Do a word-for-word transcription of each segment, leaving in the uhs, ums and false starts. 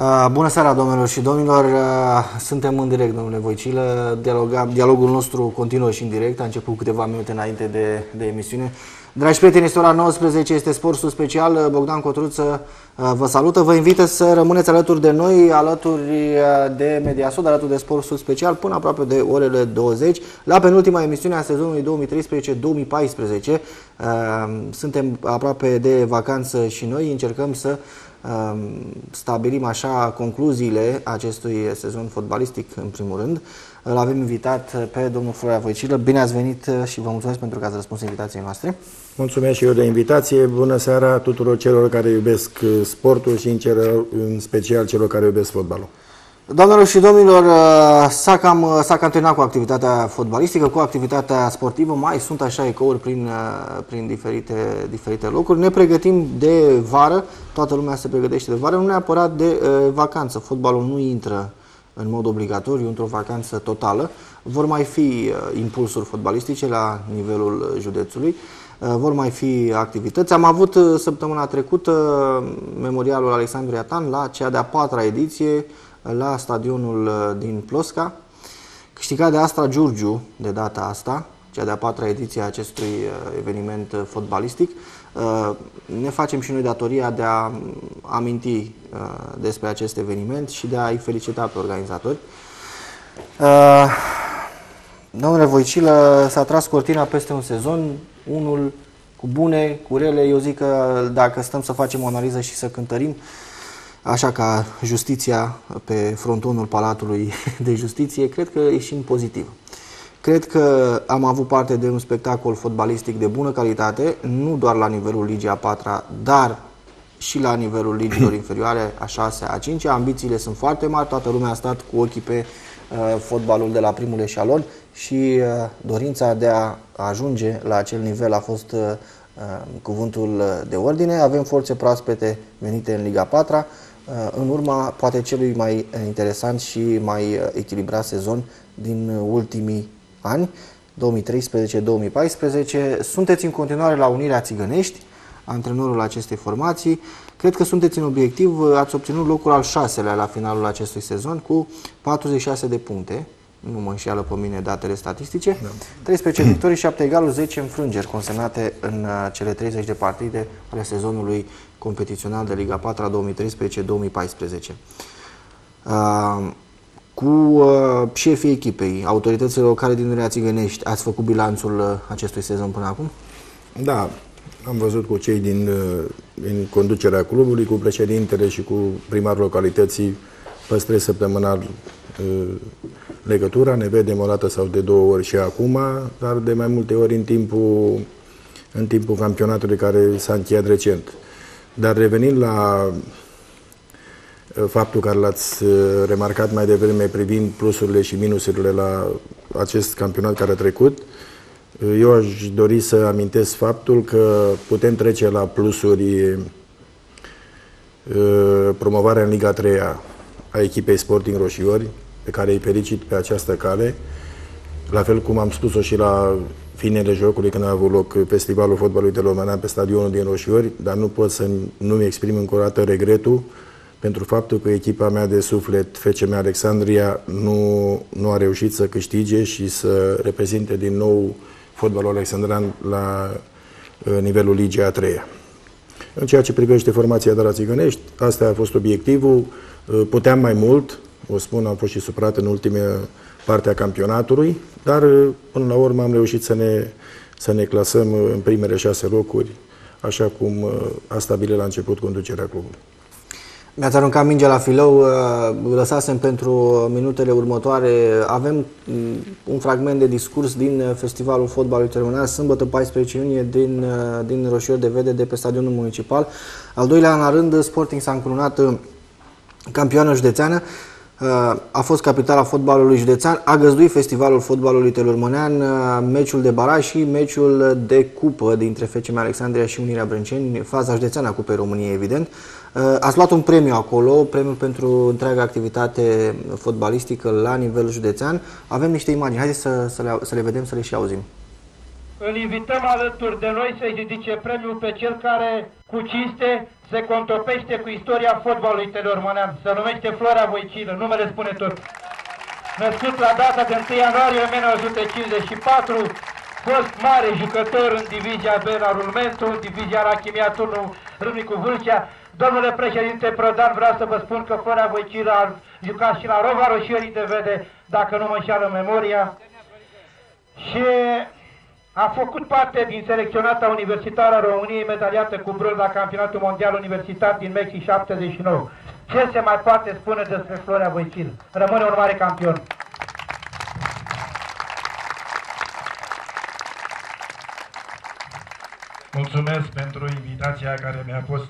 Bună seara, domnilor și domnilor! Suntem în direct, domnule Voicilă. Dialoga, dialogul nostru continuă și în direct. A început câteva minute înainte de, de emisiune. Dragi prieteni, este ora nouăsprezece, este Sportul Special. Bogdan Cotruță vă salută. Vă invită să rămâneți alături de noi, alături de Mediasud, alături de Sportul Special, până aproape de orele douăzeci, la penultima emisiune a sezonului două mii treisprezece două mii paisprezece. Suntem aproape de vacanță și noi încercăm să stabilim așa concluziile acestui sezon fotbalistic, în primul rând. Îl avem invitat pe domnul Florea Voicilă. Bine ați venit și vă mulțumesc pentru că ați răspuns invitației noastre. Mulțumesc și eu de invitație. Bună seara tuturor celor care iubesc sportul și în special celor care iubesc fotbalul. Doamnelor și domnilor, s-a cam, s-a cam terminat cu activitatea fotbalistică, cu activitatea sportivă. Mai sunt așa ecouri prin, prin diferite, diferite locuri. Ne pregătim de vară, toată lumea se pregătește de vară, nu neapărat de uh, vacanță. Fotbalul nu intră în mod obligatoriu într-o vacanță totală. Vor mai fi uh, impulsuri fotbalistice la nivelul județului. Uh, vor mai fi activități. Am avut uh, săptămâna trecută uh, Memorialul Alexandru Iatan la cea de-a patra ediție la stadionul din Plosca, câștigat de Astra Giurgiu de data asta, cea de-a patra ediție a acestui eveniment fotbalistic. Ne facem și noi datoria de a aminti despre acest eveniment și de a-i felicita pe organizatori. Domnule Voicilă, s-a tras cortina peste un sezon, unul cu bune, cu rele. Eu zic că dacă stăm să facem o analiză și să cântărim, așa ca justiția pe frontonul Palatului de Justiție, cred că ieșim pozitiv. Cred că am avut parte de un spectacol fotbalistic de bună calitate, nu doar la nivelul Ligii a patra, dar și la nivelul ligilor inferioare, a șasea, a cincea. Ambițiile sunt foarte mari, toată lumea a stat cu ochii pe uh, fotbalul de la primul eșalon și uh, dorința de a ajunge la acel nivel a fost uh, cuvântul de ordine. Avem forțe proaspete venite în Liga a patra, în urma poate celui mai interesant și mai echilibrat sezon din ultimii ani, două mii treisprezece două mii paisprezece. Sunteți în continuare la Unirea Țigănești, antrenorul acestei formații. Cred că sunteți în obiectiv, ați obținut locul al șaselea la finalul acestui sezon cu patruzeci și șase de puncte. Nu mă înșeală pe mine datele statistice. Da. treisprezece victorii, șapte egaluri, zece înfrângeri consemnate în cele treizeci de partide ale sezonului competițional de Liga a patra două mii treisprezece două mii paisprezece. Uh, cu uh, șefii echipei, autoritățile locale din Unirea Țigănești, ați făcut bilanțul uh, acestui sezon până acum? Da, am văzut cu cei din, uh, din conducerea clubului, cu președintele și cu primarul localității, păstrez săptămânal uh, legătura, ne vedem o dată sau de două ori și acum, dar de mai multe ori în timpul, în timpul campionatului care s-a încheiat recent. Dar revenind la faptul care l-ați remarcat mai devreme privind plusurile și minusurile la acest campionat care a trecut, eu aș dori să amintesc faptul că putem trece la plusuri promovarea în Liga a treia a echipei Sporting Roșiori, pe care îi felicit pe această cale, la fel cum am spus-o și la finele jocului când a avut loc Festivalul Fotbalului Telomanean pe stadionul din Roșiori, dar nu pot să nu-mi exprim încă o dată regretul pentru faptul că echipa mea de suflet, F C M Alexandria, nu, nu a reușit să câștige și să reprezinte din nou fotbalul alexandrian la nivelul Ligii a treia. În ceea ce privește formația de la Țigănești, asta a fost obiectivul. Puteam mai mult, o spun, am fost și supărat în ultimea parte a campionatului, dar până la urmă am reușit să ne, să ne clasăm în primele șase locuri, așa cum a stabilit la început conducerea clubului. Mi-ați aruncat mingea la filou, lăsasem pentru minutele următoare. Avem un fragment de discurs din Festivalul Fotbalului Telomanean, sâmbătă paisprezece iunie, din, din Roșiori de Vede, de pe stadionul municipal. Al doilea an la rând, Sporting s-a încununat campioană județeană. A fost capitala fotbalului județean, a găzduit Festivalul Fotbalului Telomanean, meciul de baraj și meciul de cupă dintre F C M Alexandria și Unirea Brânceni, faza județeană a Cupei României, evident. Ați luat un premiu acolo, premiul pentru întreaga activitate fotbalistică la nivel județean. Avem niște imagini, haideți să, să, le, să le vedem, să le și auzim. îl invităm alături de noi să-i ridice premiul pe cel care, cu cinste, se contopește cu istoria fotbalului telormanean. Se numește Florea Voicilă, numele spune tot. Născut la data de întâi ianuarie o mie nouă sute cincizeci și patru, fost mare jucător în divizia B la Rulmentu, în divizia la Chimia Turnu Râmnicu Vâlcea. Domnule președinte Prodan, vreau să vă spun că Florea Voicilă a jucat și la Rova Roșiorii de Vede, dacă nu mă înșeală memoria. Și a făcut parte din selecționata universitară a României, medaliată cu bronz la campionatul mondial universitar din Mexic șaptezeci și nouă. Ce se mai poate spune despre Florea Voicilă? Rămâne un mare campion. Mulțumesc pentru invitația care mi-a fost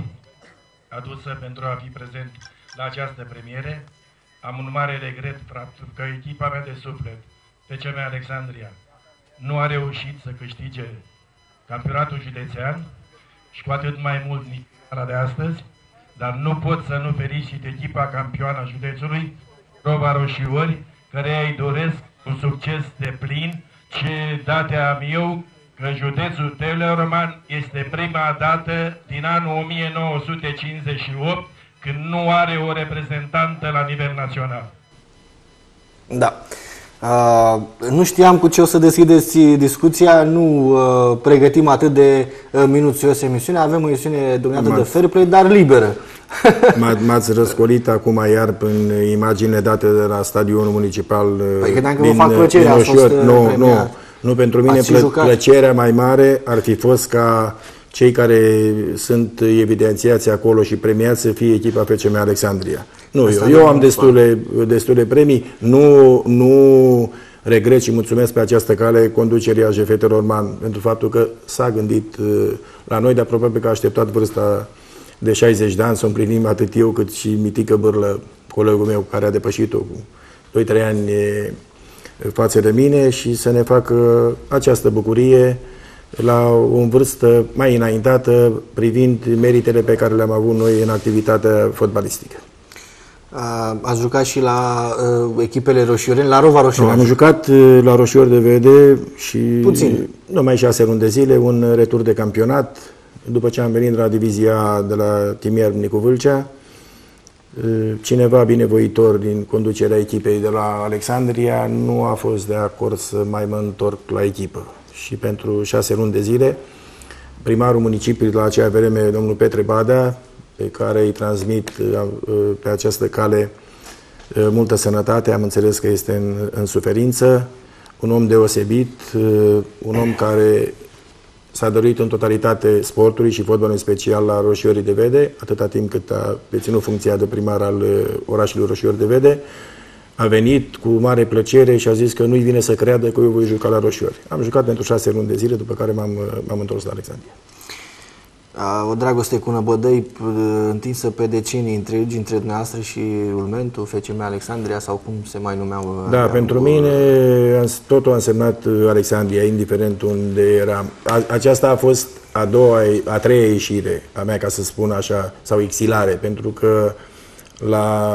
adusă pentru a fi prezent la această premiere. Am un mare regret faptul că echipa mea de suflet, T C M Alexandria, nu a reușit să câștige campionatul județean și cu atât mai mult nici de astăzi, dar nu pot să nu felicit echipa campioană a județului, Rova Roșiori, care îi doresc un succes de plin. Ce date am eu că județul Teleorman este prima dată din anul o mie nouă sute cincizeci și opt când nu are o reprezentantă la nivel național. Da. Uh, nu știam cu ce o să deschideți discuția, nu uh, pregătim atât de uh, minuțios emisiunea, avem o emisiune dominată de fair play, dar liberă. M-ați răscolit acum iar în imagine date de la stadionul municipal păi, din, din, fac plăcere, din Roșiori. Nu, nu, nu, pentru mine plă, plăcerea mai mare ar fi fost ca cei care sunt evidențiați acolo și premiați să fie echipa F C M Alexandria. Nu, eu, eu am destule, destule premii, nu, nu regret și mulțumesc pe această cale conducerii A J F Teleorman pentru faptul că s-a gândit la noi, dar probabil că a așteptat vârsta de șaizeci de ani să o împlinim atât eu cât și Mitică Bârlă, colegul meu care a depășit-o cu doi trei ani față de mine și să ne facă această bucurie la o vârstă mai înaintată privind meritele pe care le-am avut noi în activitatea fotbalistică. Ați jucat și la uh, echipele roșioreni, la Rova Roșiori? Am jucat uh, la Roșiori de Vede și puțin. numai șase luni de zile, un retur de campionat. După ce am venit la divizia de la Chimia Râmnicu Vâlcea, uh, cineva binevoitor din conducerea echipei de la Alexandria nu a fost de acord să mai mă întorc la echipă. Și pentru șase luni de zile, primarul municipiului la acea vreme, domnul Petre Badea, pe care îi transmit pe această cale multă sănătate, am înțeles că este în, în suferință, un om deosebit, un om care s-a dorit în totalitate sportului și fotbalului în special la Roșiorii de Vede, atâta timp cât a deținut funcția de primar al orașului Roșiori de Vede. A venit cu mare plăcere și a zis că nu-i vine să creadă că eu voi juca la Roșiori. Am jucat pentru șase luni de zile, după care m-am întors la Alexandria. O dragoste cu năbădăi întinsă pe decenii întregi între dumneavoastră și Rulmentu, F C M Alexandria sau cum se mai numeau? Da, pentru cu... mine totul a însemnat Alexandria, indiferent unde eram. Aceasta a fost a doua, a treia ieșire a mea, ca să spun așa, sau exilare, pentru că la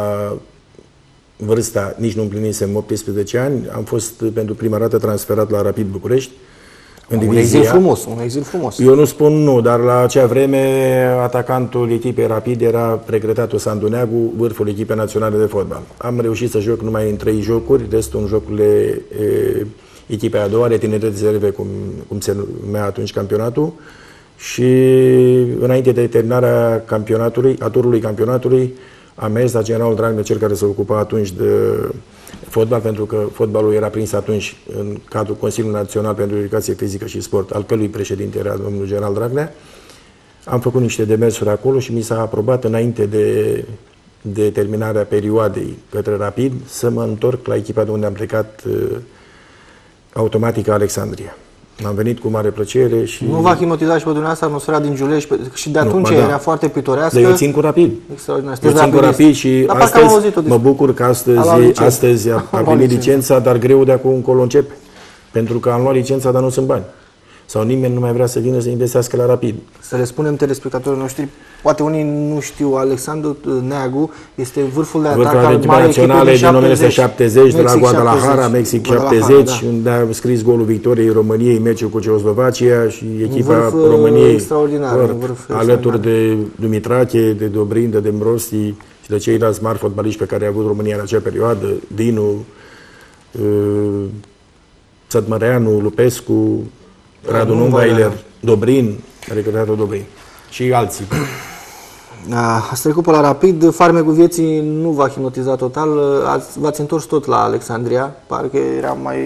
vârsta, nici nu împlinisem optsprezece ani, am fost pentru prima dată transferat la Rapid București. În un exil frumos, un exil frumos. Eu nu spun nu, dar la acea vreme atacantul echipei Rapid era regretatul Sandu Neagu, vârful echipei naționale de fotbal. Am reușit să joc numai în trei jocuri, restul în jocurile e, echipei a doua, de tineret rezerve, cum, cum se numea atunci campionatul. Și înainte de terminarea campionatului, a turului campionatului, am mers la generalul Dragnea, cel care se ocupa atunci de fotbal, pentru că fotbalul era prins atunci în cadrul Consiliului Național pentru Educație Fizică și Sport, al cărui președinte era domnul general Dragnea. Am făcut niște demersuri acolo și mi s-a aprobat înainte de, de terminarea perioadei către Rapid să mă întorc la echipa de unde am plecat uh, Automatica Alexandria. Am venit cu mare plăcere și... Nu v-a hipnotizat și pe dumneavoastră atmosfera din Giulești? Și de atunci nu, era da. foarte pitorească. Dar eu țin cu Rapid. Extraordinar. Eu țin cu Rapid și astăzi mă bucur că astăzi, astăzi a, a primit licența, dar greu de acum încolo începe. Pentru că am luat licența, dar nu sunt bani. sau nimeni nu mai vrea să vină să investească la Rapid. Să le spunem telespectatorilor noștri, poate unii nu știu, Alexandru Neagu este vârful de atac al Vârful naționale din o mie nouă sute șaptezeci, de la Guadalajara, Mexic șaptezeci, da. Unde a scris golul victoriei României, meciul cu Ceoslovacia și echipa României extraordinar, vârf, vârf alături de Dumitrache, de Dobrin, de Dembrosti și de ceilalți mari fotbaliști pe care a avut România în acea perioadă, Dinu, uh, Sătmăreanu, Lupescu, Radu Numweiler, Dobrin, recreatul Dobrin și alții. Ați trecut pe la Rapid, farmecul vieții nu v-a hipnotizat total, v-ați întors tot la Alexandria, parcă era mai...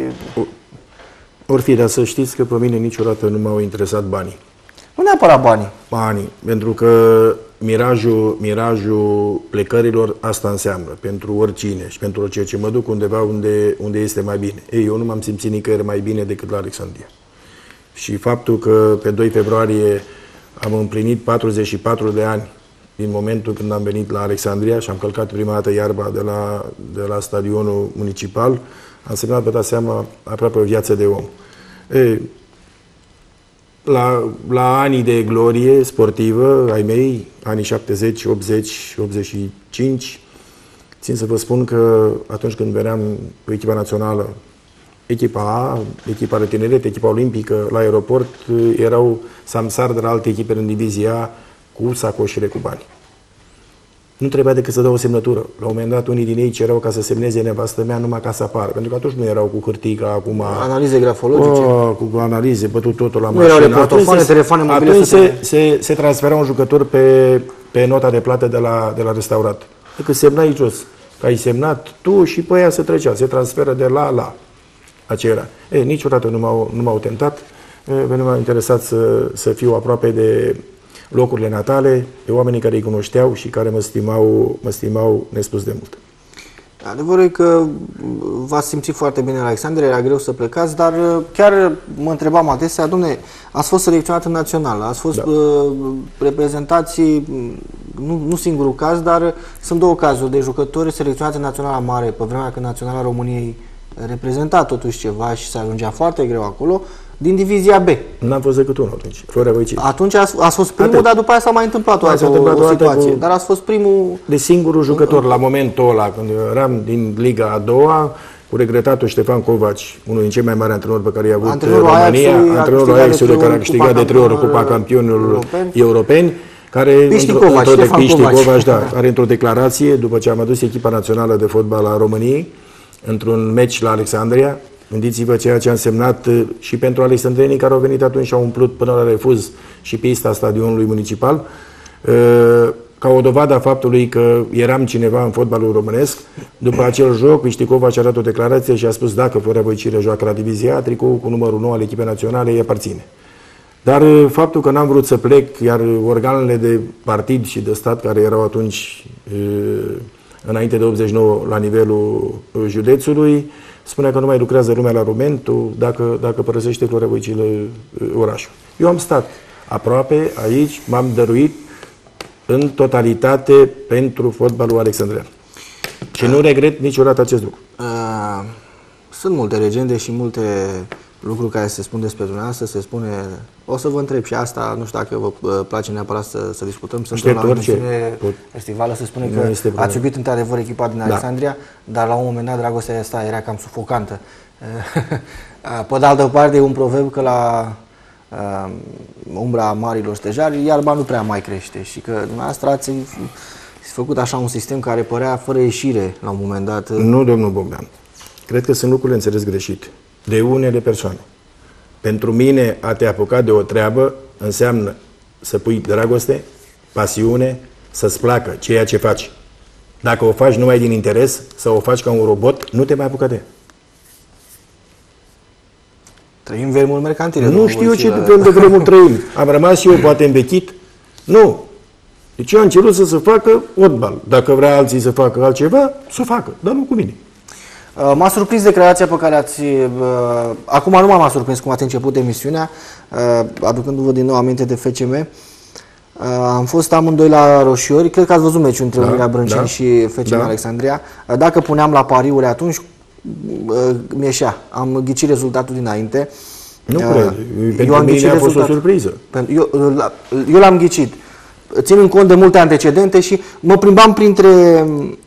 Or fi, dar să știți că pe mine niciodată nu m-au interesat banii. Nu neapărat banii. Banii, pentru că mirajul, mirajul plecărilor asta înseamnă, pentru oricine și pentru orice ce mă duc undeva unde, unde este mai bine. Ei, eu nu m-am simțit nicăieri mai bine decât la Alexandria. Și faptul că pe doi februarie am împlinit patruzeci și patru de ani din momentul când am venit la Alexandria și am călcat prima dată iarba de la, de la stadionul municipal, a însemnat, vă dați seama, aproape o viață de om. E, la, la anii de glorie sportivă ai mei, anii șaptezeci, optzeci, optzeci și cinci, țin să vă spun că atunci când veneam cu echipa națională, echipa A, echipa de tineret, echipa olimpică, la aeroport, erau samsari de la alte echipe în divizia A cu sacoșile cu bani. Nu trebuia decât să dau o semnătură. La un moment dat, unii din ei cereau ca să semneze nevastă mea numai ca să apară. Pentru că atunci nu erau cu hârtii ca acum... Analize grafologice. Oh, cu analize, bătut totul la nu mașină. Nu erau reportofoane, telefoane mobile. Atunci se, se, se transfera un jucător pe, pe nota de plată de la, de la restaurat. Decât semnai jos. Că ai semnat tu și pe aia se trecea. Se transferă de la la. Aceea era. E, niciodată nu m-au, nu m-au tentat. E, nu m-a interesat să, să fiu aproape de locurile natale, de oamenii care îi cunoșteau și care mă stimau, mă stimau nespus de mult. Adevărul e că v-ați simțit foarte bine la Alexandria, era greu să plecați, dar chiar mă întrebam adesea, dom'le, ați fost selecționat în națională, ați fost da. uh, reprezentați, nu, nu singurul caz, dar sunt două cazuri de jucători selecționați în naționala mare, pe vremea când naționala României reprezenta totuși ceva și se ajungea foarte greu acolo, din divizia B. N-am fost decât unul atunci, Florea Voicila. Atunci ați, ați fost primul, Atât. Dar după aia s-a mai întâmplat o altă o, o situație. Cu... Dar ați fost primul... De singurul jucător la momentul ăla, când eram din Liga a doua, cu regretatul Ștefan Covaci, unul din cei mai mari antrenori pe care i-a avut antrenorul România, Ajaxului, antrenorul Ajaxului care a câștigat de trei ori Cupa Campionilor Europeni, care Piști-Covaci, da, care într-o declarație, după ce am adus echipa națională de fotbal a României, într-un meci la Alexandria, gândiți-vă ceea ce a însemnat și pentru alexandrenii care au venit atunci și au umplut până la refuz și pista stadionului municipal, ca o dovadă a faptului că eram cineva în fotbalul românesc. După acel joc, Pișticova și-a dat o declarație și a spus dacă Florea Voicilă joacă la divizia A, tricoul cu numărul nouă al echipei naționale îi aparține. Dar faptul că n-am vrut să plec, iar organele de partid și de stat care erau atunci înainte de optzeci și nouă la nivelul județului, spunea că nu mai lucrează lumea la Rumentu dacă, dacă părăsește Florea Voicilă orașul. Eu am stat aproape aici, m-am dăruit în totalitate pentru fotbalul alexandrian. Și nu regret niciodată acest lucru. Sunt multe legende și multe lucruri care se spun despre dumneavoastră, se spune, o să vă întreb și asta, nu știu dacă vă place neapărat să, să discutăm, suntem la o emisiune festivală, se spune că ați iubit într-adevăr echipa din Alexandria, da. Dar la un moment dat dragostea asta era cam sufocantă. Pe de altă parte, e un proverb că la uh, umbra marilor stejari, iarba nu prea mai crește și că dumneavoastră ați făcut așa un sistem care părea fără ieșire la un moment dat. Nu, domnul Bogdan. Cred că sunt lucrurile înțeles greșit de unele persoane. Pentru mine, a te apuca de o treabă înseamnă să pui dragoste, pasiune, să-ți placă ceea ce faci. Dacă o faci numai din interes, sau o faci ca un robot, nu te mai apuca de ea. Trăim vremuri mercantile. Nu știu ce fel de vremuri trăim. Am rămas eu poate învechit? Nu. Deci eu am cerut să se facă fotbal. Dacă vrea alții să facă altceva, să facă, dar nu cu mine. M-a surprins declarația pe care ați... Uh, acum nu m-a surprins cum ați început emisiunea, uh, aducându-vă din nou aminte de F C M. Uh, am fost amândoi la Roșiori, cred că ați văzut meciul între Unirea da, Brânceni da, și F C M da. Alexandria. Uh, dacă puneam la pariuri atunci, uh, mi-eșea. Am ghicit rezultatul dinainte. Nu uh, cred. Pentru eu mine a fost o surpriză. Eu, eu l-am ghicit. Ținând cont de multe antecedente și mă plimbam printre,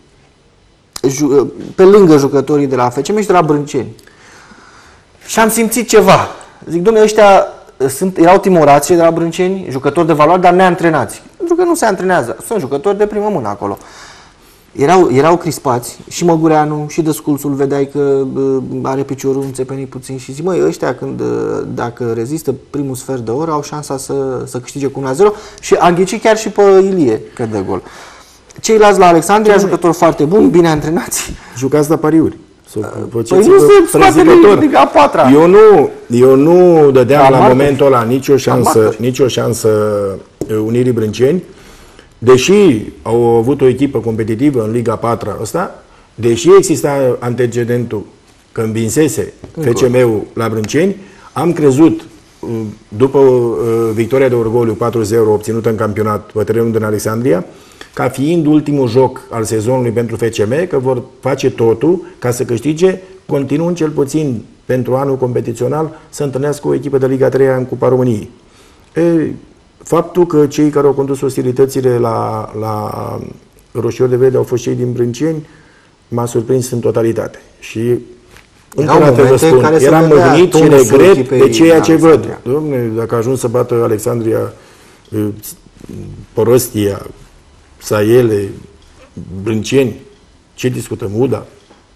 pe lângă jucătorii de la F C M și de la Brânceni. Și am simțit ceva. Zic, dom'le, ăștia sunt, erau timorați de la Brânceni, jucători de valoare, dar neantrenați. Pentru că nu se antrenează. Sunt jucători de primă mână acolo. Erau, erau crispați, și Măgureanu, și Dăsculsul, vedeai că uh, are piciorul înțepenit puțin și zic, măi, ăștia când, uh, dacă rezistă primul sfert de oră, au șansa să, să câștige cu unu la zero și a ghicit chiar și pe Ilie că dă gol. Ceilalți la Alexandria, jucători foarte buni, bine antrenați. Jucați la pariuri. Păi nu se scoate de Liga a patra. Eu nu, eu nu dădeam la, la momentul ăla nicio șansă, nicio șansă Unirii Brânceni, deși au avut o echipă competitivă în Liga a patra ăsta, deși exista antecedentul că învinsese F C M-ul la Brânceni, am crezut, după victoria de orgoliu patru zero obținută în campionat pe terenul din Alexandria, ca fiind ultimul joc al sezonului pentru F C M, că vor face totul ca să câștige, continuând cel puțin pentru anul competițional să întâlnească o echipă de Liga a treia în Cupa României. E, faptul că cei care au condus ostilitățile la, la Roșiori de Verde au fost cei din Brânceni m-a surprins în totalitate. Și încă o dată vă spun, eram mâhnit și regret de ceea ce văd. Dom'le, dacă a ajuns să bată Alexandria, Porostia, Saiele, Brânceni, ce discutăm? Uda?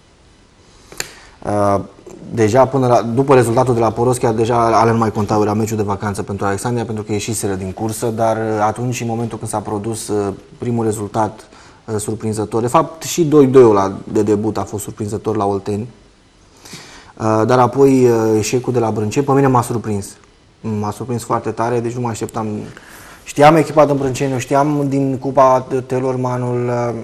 Uh, deja până la, după rezultatul de la Poroschia, deja ale nu mai contau, era meciul de vacanță pentru Alexandria, pentru că ieșiseră din cursă, dar atunci, în momentul când s-a produs uh, primul rezultat uh, surprinzător, de fapt și doi doi la de debut a fost surprinzător la Olteni, uh, dar apoi uh, eșecul de la Brânceni, pe mine m-a surprins. M-a surprins foarte tare, deci nu mă așteptam. Știam echipa din Brânceni, știam din Cupa Telormanul,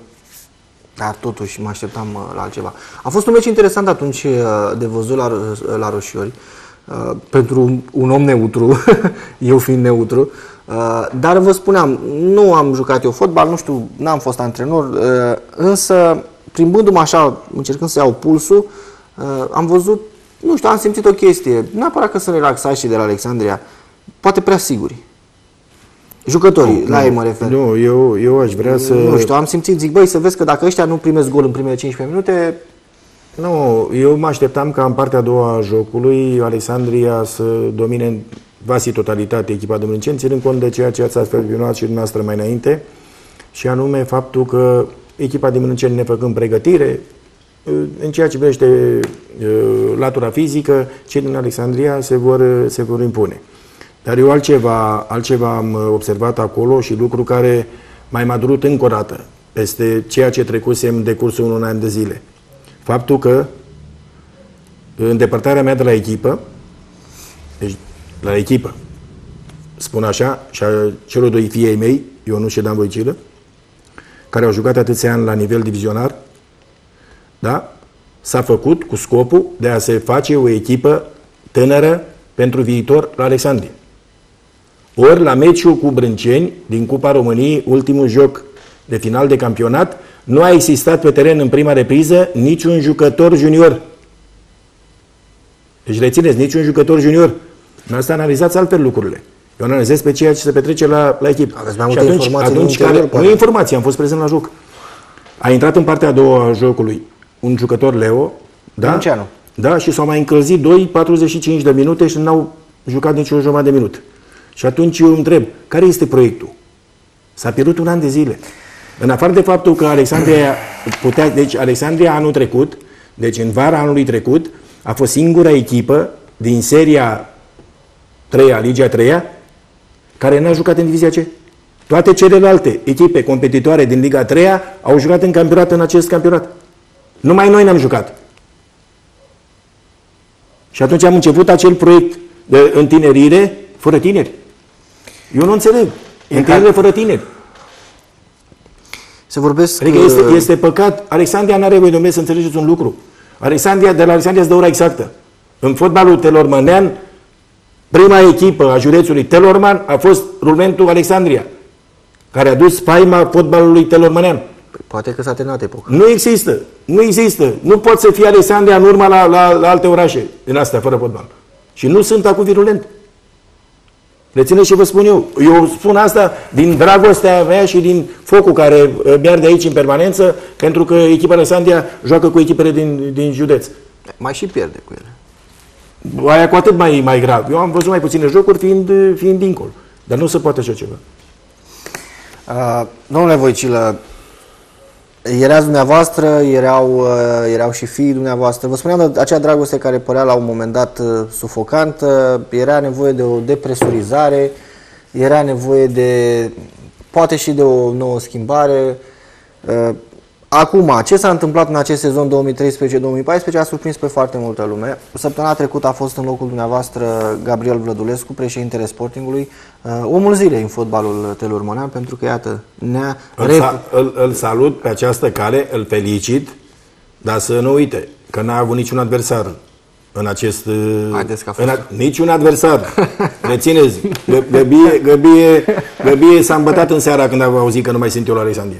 dar totuși mă așteptam la altceva. A fost un meci interesant atunci de văzut la, la Roșiori, pentru un om neutru, eu fiind neutru, dar vă spuneam, nu am jucat eu fotbal, nu știu, n-am fost antrenor, însă plimbându-mă așa, încercând să iau pulsul, am văzut, nu știu, am simțit o chestie, neapărat că sunt relaxați și de la Alexandria, poate prea siguri. Jucătorii, nu, la ei mă refer. Nu, eu, eu aș vrea să... Nu știu, am simțit, zic, băi, să vezi că dacă ăștia nu primesc gol în primele cincisprezece minute... Nu, eu mă așteptam ca în partea a doua a jocului Alexandria să domine în vasi totalitate echipa de Brânceni, ținând cont de ceea ce ați afirmat și dumneavoastră mai înainte, și anume faptul că echipa de Brânceni, nefăcând pregătire, în ceea ce privește latura fizică, cei din Alexandria se vor, se vor impune. Dar eu altceva, altceva am observat acolo și lucru care m-a mai durut încă o dată peste ceea ce trecusem în decursul unui an de zile. Faptul că îndepărtarea mea de la echipă, deci la echipă, spun așa, și a celor doi fii ai mei, Ionuț și Dan Voicilă, care au jucat atâția ani la nivel divizionar, da? S-a făcut cu scopul de a se face o echipă tânără pentru viitor la Alexandria. Ori la meciul cu Brânceni din Cupa României, ultimul joc de final de campionat, nu a existat pe teren în prima repriză niciun jucător junior. Deci rețineți, niciun jucător junior. Nu asta analizați altfel lucrurile. Eu analizez pe ceea ce se petrece la, la echipă. Aveți mai multe informații atunci care, nu informații, am fost prezent la joc. A intrat în partea a doua a jocului un jucător, Leo, da? Brânceanu. Da, și s-au mai încălzit doi patruzeci și cinci de minute și n-au jucat nici o jumătate de minut. Și atunci eu întreb, care este proiectul? S-a pierdut un an de zile. În afară de faptul că Alexandria putea, deci Alexandria anul trecut, deci în vara anului trecut, a fost singura echipă din seria treia, Liga a treia, care n-a jucat în divizia C. Toate celelalte echipe competitoare din Liga a treia au jucat în campionat în acest campionat. Numai noi n-am jucat. Și atunci am început acel proiect de întinerire fără tineri. Eu nu înțeleg. Întinerire fără tineri. Se vorbesc... Adică este, este păcat. Alexandria n-are voie, domnule, să înțelegeți un lucru. Alexandria, de la Alexandria se dă ora exactă. În fotbalul telormanean, prima echipă a județului Telorman a fost Rulmentul Alexandria, care a dus faima fotbalului telormanean. Poate că s-a terminat epoca. Nu există. Nu există. Nu poate să fie Alexandria în urma la, la, la alte orașe din astea, fără fotbal. Și nu sunt acum virulent. Rețineți ce vă spun eu. Eu spun asta din dragostea mea și din focul care mi-arde aici în permanență, pentru că echipa Alexandria joacă cu echipele din, din județ. Mai și pierde cu ele. Aia cu atât mai, mai grav. Eu am văzut mai puține jocuri fiind, fiind dincolo. Dar nu se poate așa ceva. Uh, domnule Voicilă, erați dumneavoastră, erau, uh, erau și fiii dumneavoastră. Vă spuneam de acea dragoste care părea la un moment dat uh, sufocantă. Era nevoie de o depresurizare, era nevoie de, poate și de o nouă schimbare. Uh, Acum, ce s-a întâmplat în acest sezon două mii treisprezece două mii paisprezece a surprins pe foarte multă lume. Săptămâna trecută a fost în locul dumneavoastră Gabriel Vlădulescu, președintele Sportingului, omul zilei în fotbalul telormonean, pentru că, iată, ne-a... Îl, sa îl, îl salut pe această cale, îl felicit, dar să nu uite că n-a avut niciun adversar în acest... Haideți că a fost. În a, niciun adversar. Rețineți, Găbie, Găbie, Găbie s-a îmbătat în seara când a auzit că nu mai sunt eu la Alexandria.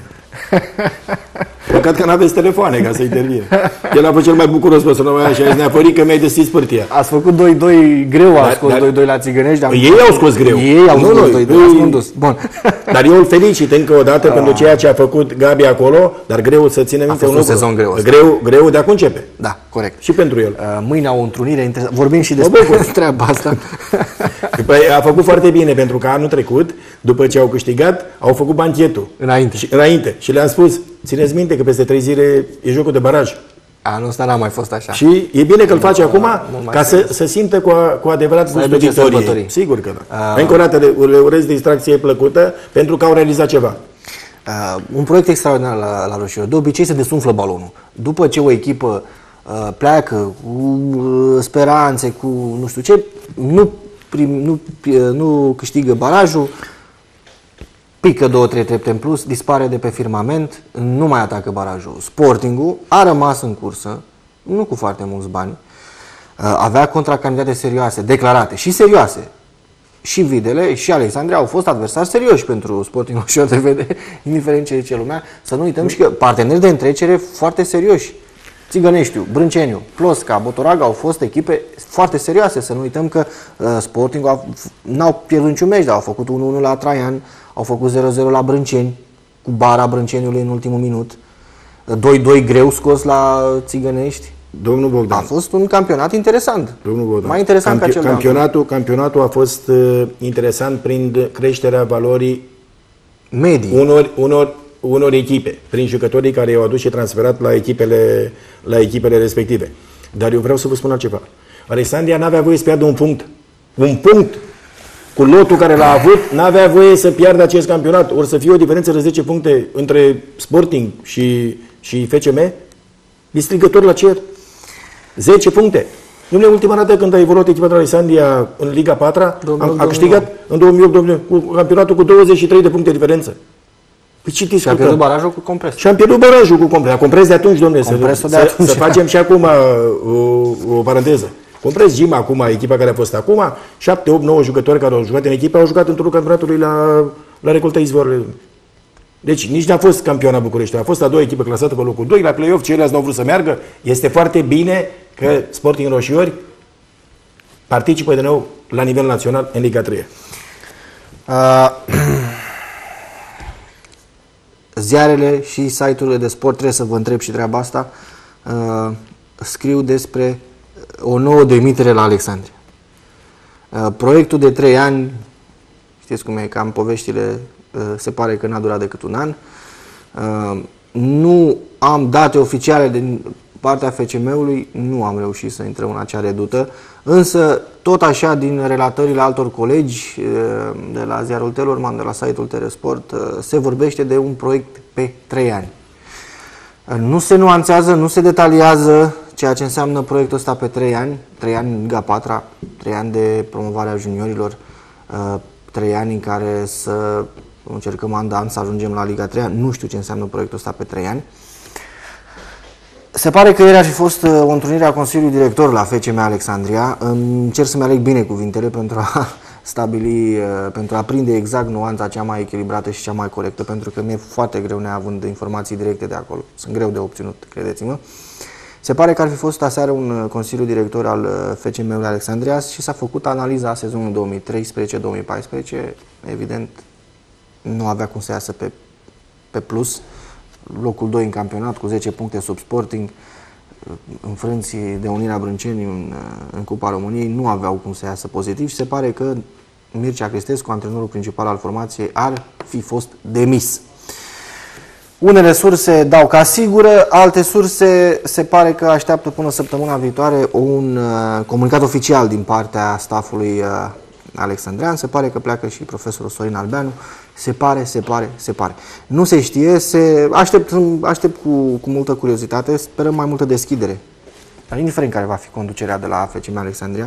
Păcat că n-aveți telefoane ca să intervine. El a fost cel mai bucuros pe sună mai așa, ne-a părit că mi-ai deschis pârtia. Ați făcut doi doi greu, a scos doi doi la Țigănești. Dar ei au scos greu. Ei au scos doi doi, ați condus. Bun. Dar eu îl felicit încă o dată pentru ceea ce a făcut Gabi acolo, dar greu să ținem minte un lucru. A fost un sezon greu. Greu, greu de acum începe. Da, corect. Și pentru el. Mâine au o întrunire interesantă. Vorbim și despre treaba asta. Păi a făcut foarte bine, pentru că anul trecut, după ce au câștigat, au făcut banchetul. Înainte. Și, înainte. Și le-am spus, țineți minte că peste trei zile e jocul de baraj. Anul ăsta n-a mai fost așa. Și e bine că îl face acum ca să, să simtă cu, a, cu adevărat gustul victoriei. Sigur că da. Uh, Încă o dată le, le urez distracție plăcută pentru că au realizat ceva. Uh, un proiect extraordinar la, la Roșior. De obicei se desumflă balonul. După ce o echipă uh, pleacă cu uh, speranțe, cu nu știu ce, nu, prim, nu, uh, nu câștigă barajul, pică două, trei trepte în plus, dispare de pe firmament, nu mai atacă barajul. Sportingul a rămas în cursă, nu cu foarte mulți bani, avea contracandidate serioase, declarate și serioase. Și Videle și Alexandria au fost adversari serioși pentru Sportingul și o T V D, indiferent ce zice lumea. Să nu uităm și că parteneri de întrecere foarte serioși. Țigăneștiu, Brânceniu, Plosca, Botoraga au fost echipe foarte serioase. Să nu uităm că uh, Sportingul n-au pierdut niciun meci, dar au făcut unu unu la Traian, au făcut zero zero la Brânceni, cu bara Brânceniului în ultimul minut, doi doi greu scos la Țigănești. Domnul Bogdan. A fost un campionat interesant. Domnul Bogdan. Mai interesant Campi ca cel campionatul, campionatul a fost uh, interesant prin creșterea valorii medii unor, unor, unor echipe, prin jucătorii care i-au adus și transferat la echipele, la echipele respective. Dar eu vreau să vă spun altceva. Alexandria n-avea voie să piardă un punct. Un punct cu lotul care l-a avut, n-avea voie să piardă acest campionat. Ori să fie o diferență de zece puncte între Sporting și, și F C M. E strigător la cer. zece puncte. Nu e ultima dată când a evoluat echipa de Alexandria în Liga patru, a, a câștigat în două mii opt două mii nouă cu campionatul cu douăzeci și trei de puncte diferență. Păi ce discutăm? Și a pierdut barajul cu Compres. Și am pierdut barajul cu Compres. Compres de atunci, domnule, să, de să, atunci. să facem și acum o, o paranteză. Compres Gima, acum, echipa care a fost acum, șapte, opt, nouă jucători care au jucat în echipă, au jucat într-un campionatului la, la Recolta Izvorului. Deci nici n-a fost campioana București, a fost a doua echipă clasată pe locul doi, la play-off ceilalți n-au vrut să meargă. Este foarte bine că Sporting Roșiori participă de nou la nivel național în Liga trei. Uh, ziarele și site-urile de sport, trebuie să vă întreb și treaba asta, uh, scriu despre o nouă demitere la Alexandria. Uh, proiectul de trei ani, știți cum e, cam poveștile, uh, se pare că n-a durat decât un an. Uh, nu am date oficiale din partea F C M-ului, nu am reușit să intrăm în acea redută, însă tot așa din relatările altor colegi uh, de la ziarul Telorman, de la site-ul Telesport, uh, se vorbește de un proiect pe trei ani. Uh, nu se nuanțează, nu se detaliază ceea ce înseamnă proiectul ăsta pe trei ani, trei ani în Liga patru, trei ani de promovare a juniorilor, trei ani în care să încercăm an de an să ajungem la Liga trei, nu știu ce înseamnă proiectul ăsta pe trei ani. Se pare că ieri ar fi fost o întrunire a Consiliului Director la F C M Alexandria. Încerc să-mi aleg bine cuvintele pentru a stabili, pentru a prinde exact nuanța cea mai echilibrată și cea mai corectă, pentru că mi-e foarte greu neavând informații directe de acolo. Sunt greu de obținut, credeți-mă. Se pare că ar fi fost aseară un consiliu director al F C M-ului Alexandria și s-a făcut analiza sezonului două mii treisprezece două mii paisprezece. Evident, nu avea cum să iasă pe, pe plus. Locul doi în campionat cu zece puncte sub Sporting, înfrânți de Unirea Brânceni în, în Cupa României, nu aveau cum să iasă pozitiv și se pare că Mircea Cristescu, antrenorul principal al formației, ar fi fost demis. Unele surse dau ca sigură, alte surse se pare că așteaptă până săptămâna viitoare un uh, comunicat oficial din partea staffului uh, alexandrean. Se pare că pleacă și profesorul Sorin Albeanu. Se pare, se pare, se pare. Nu se știe, se aștept, aștept cu, cu multă curiozitate, sperăm mai multă deschidere. Dar indiferent care va fi conducerea de la F C M Alexandria.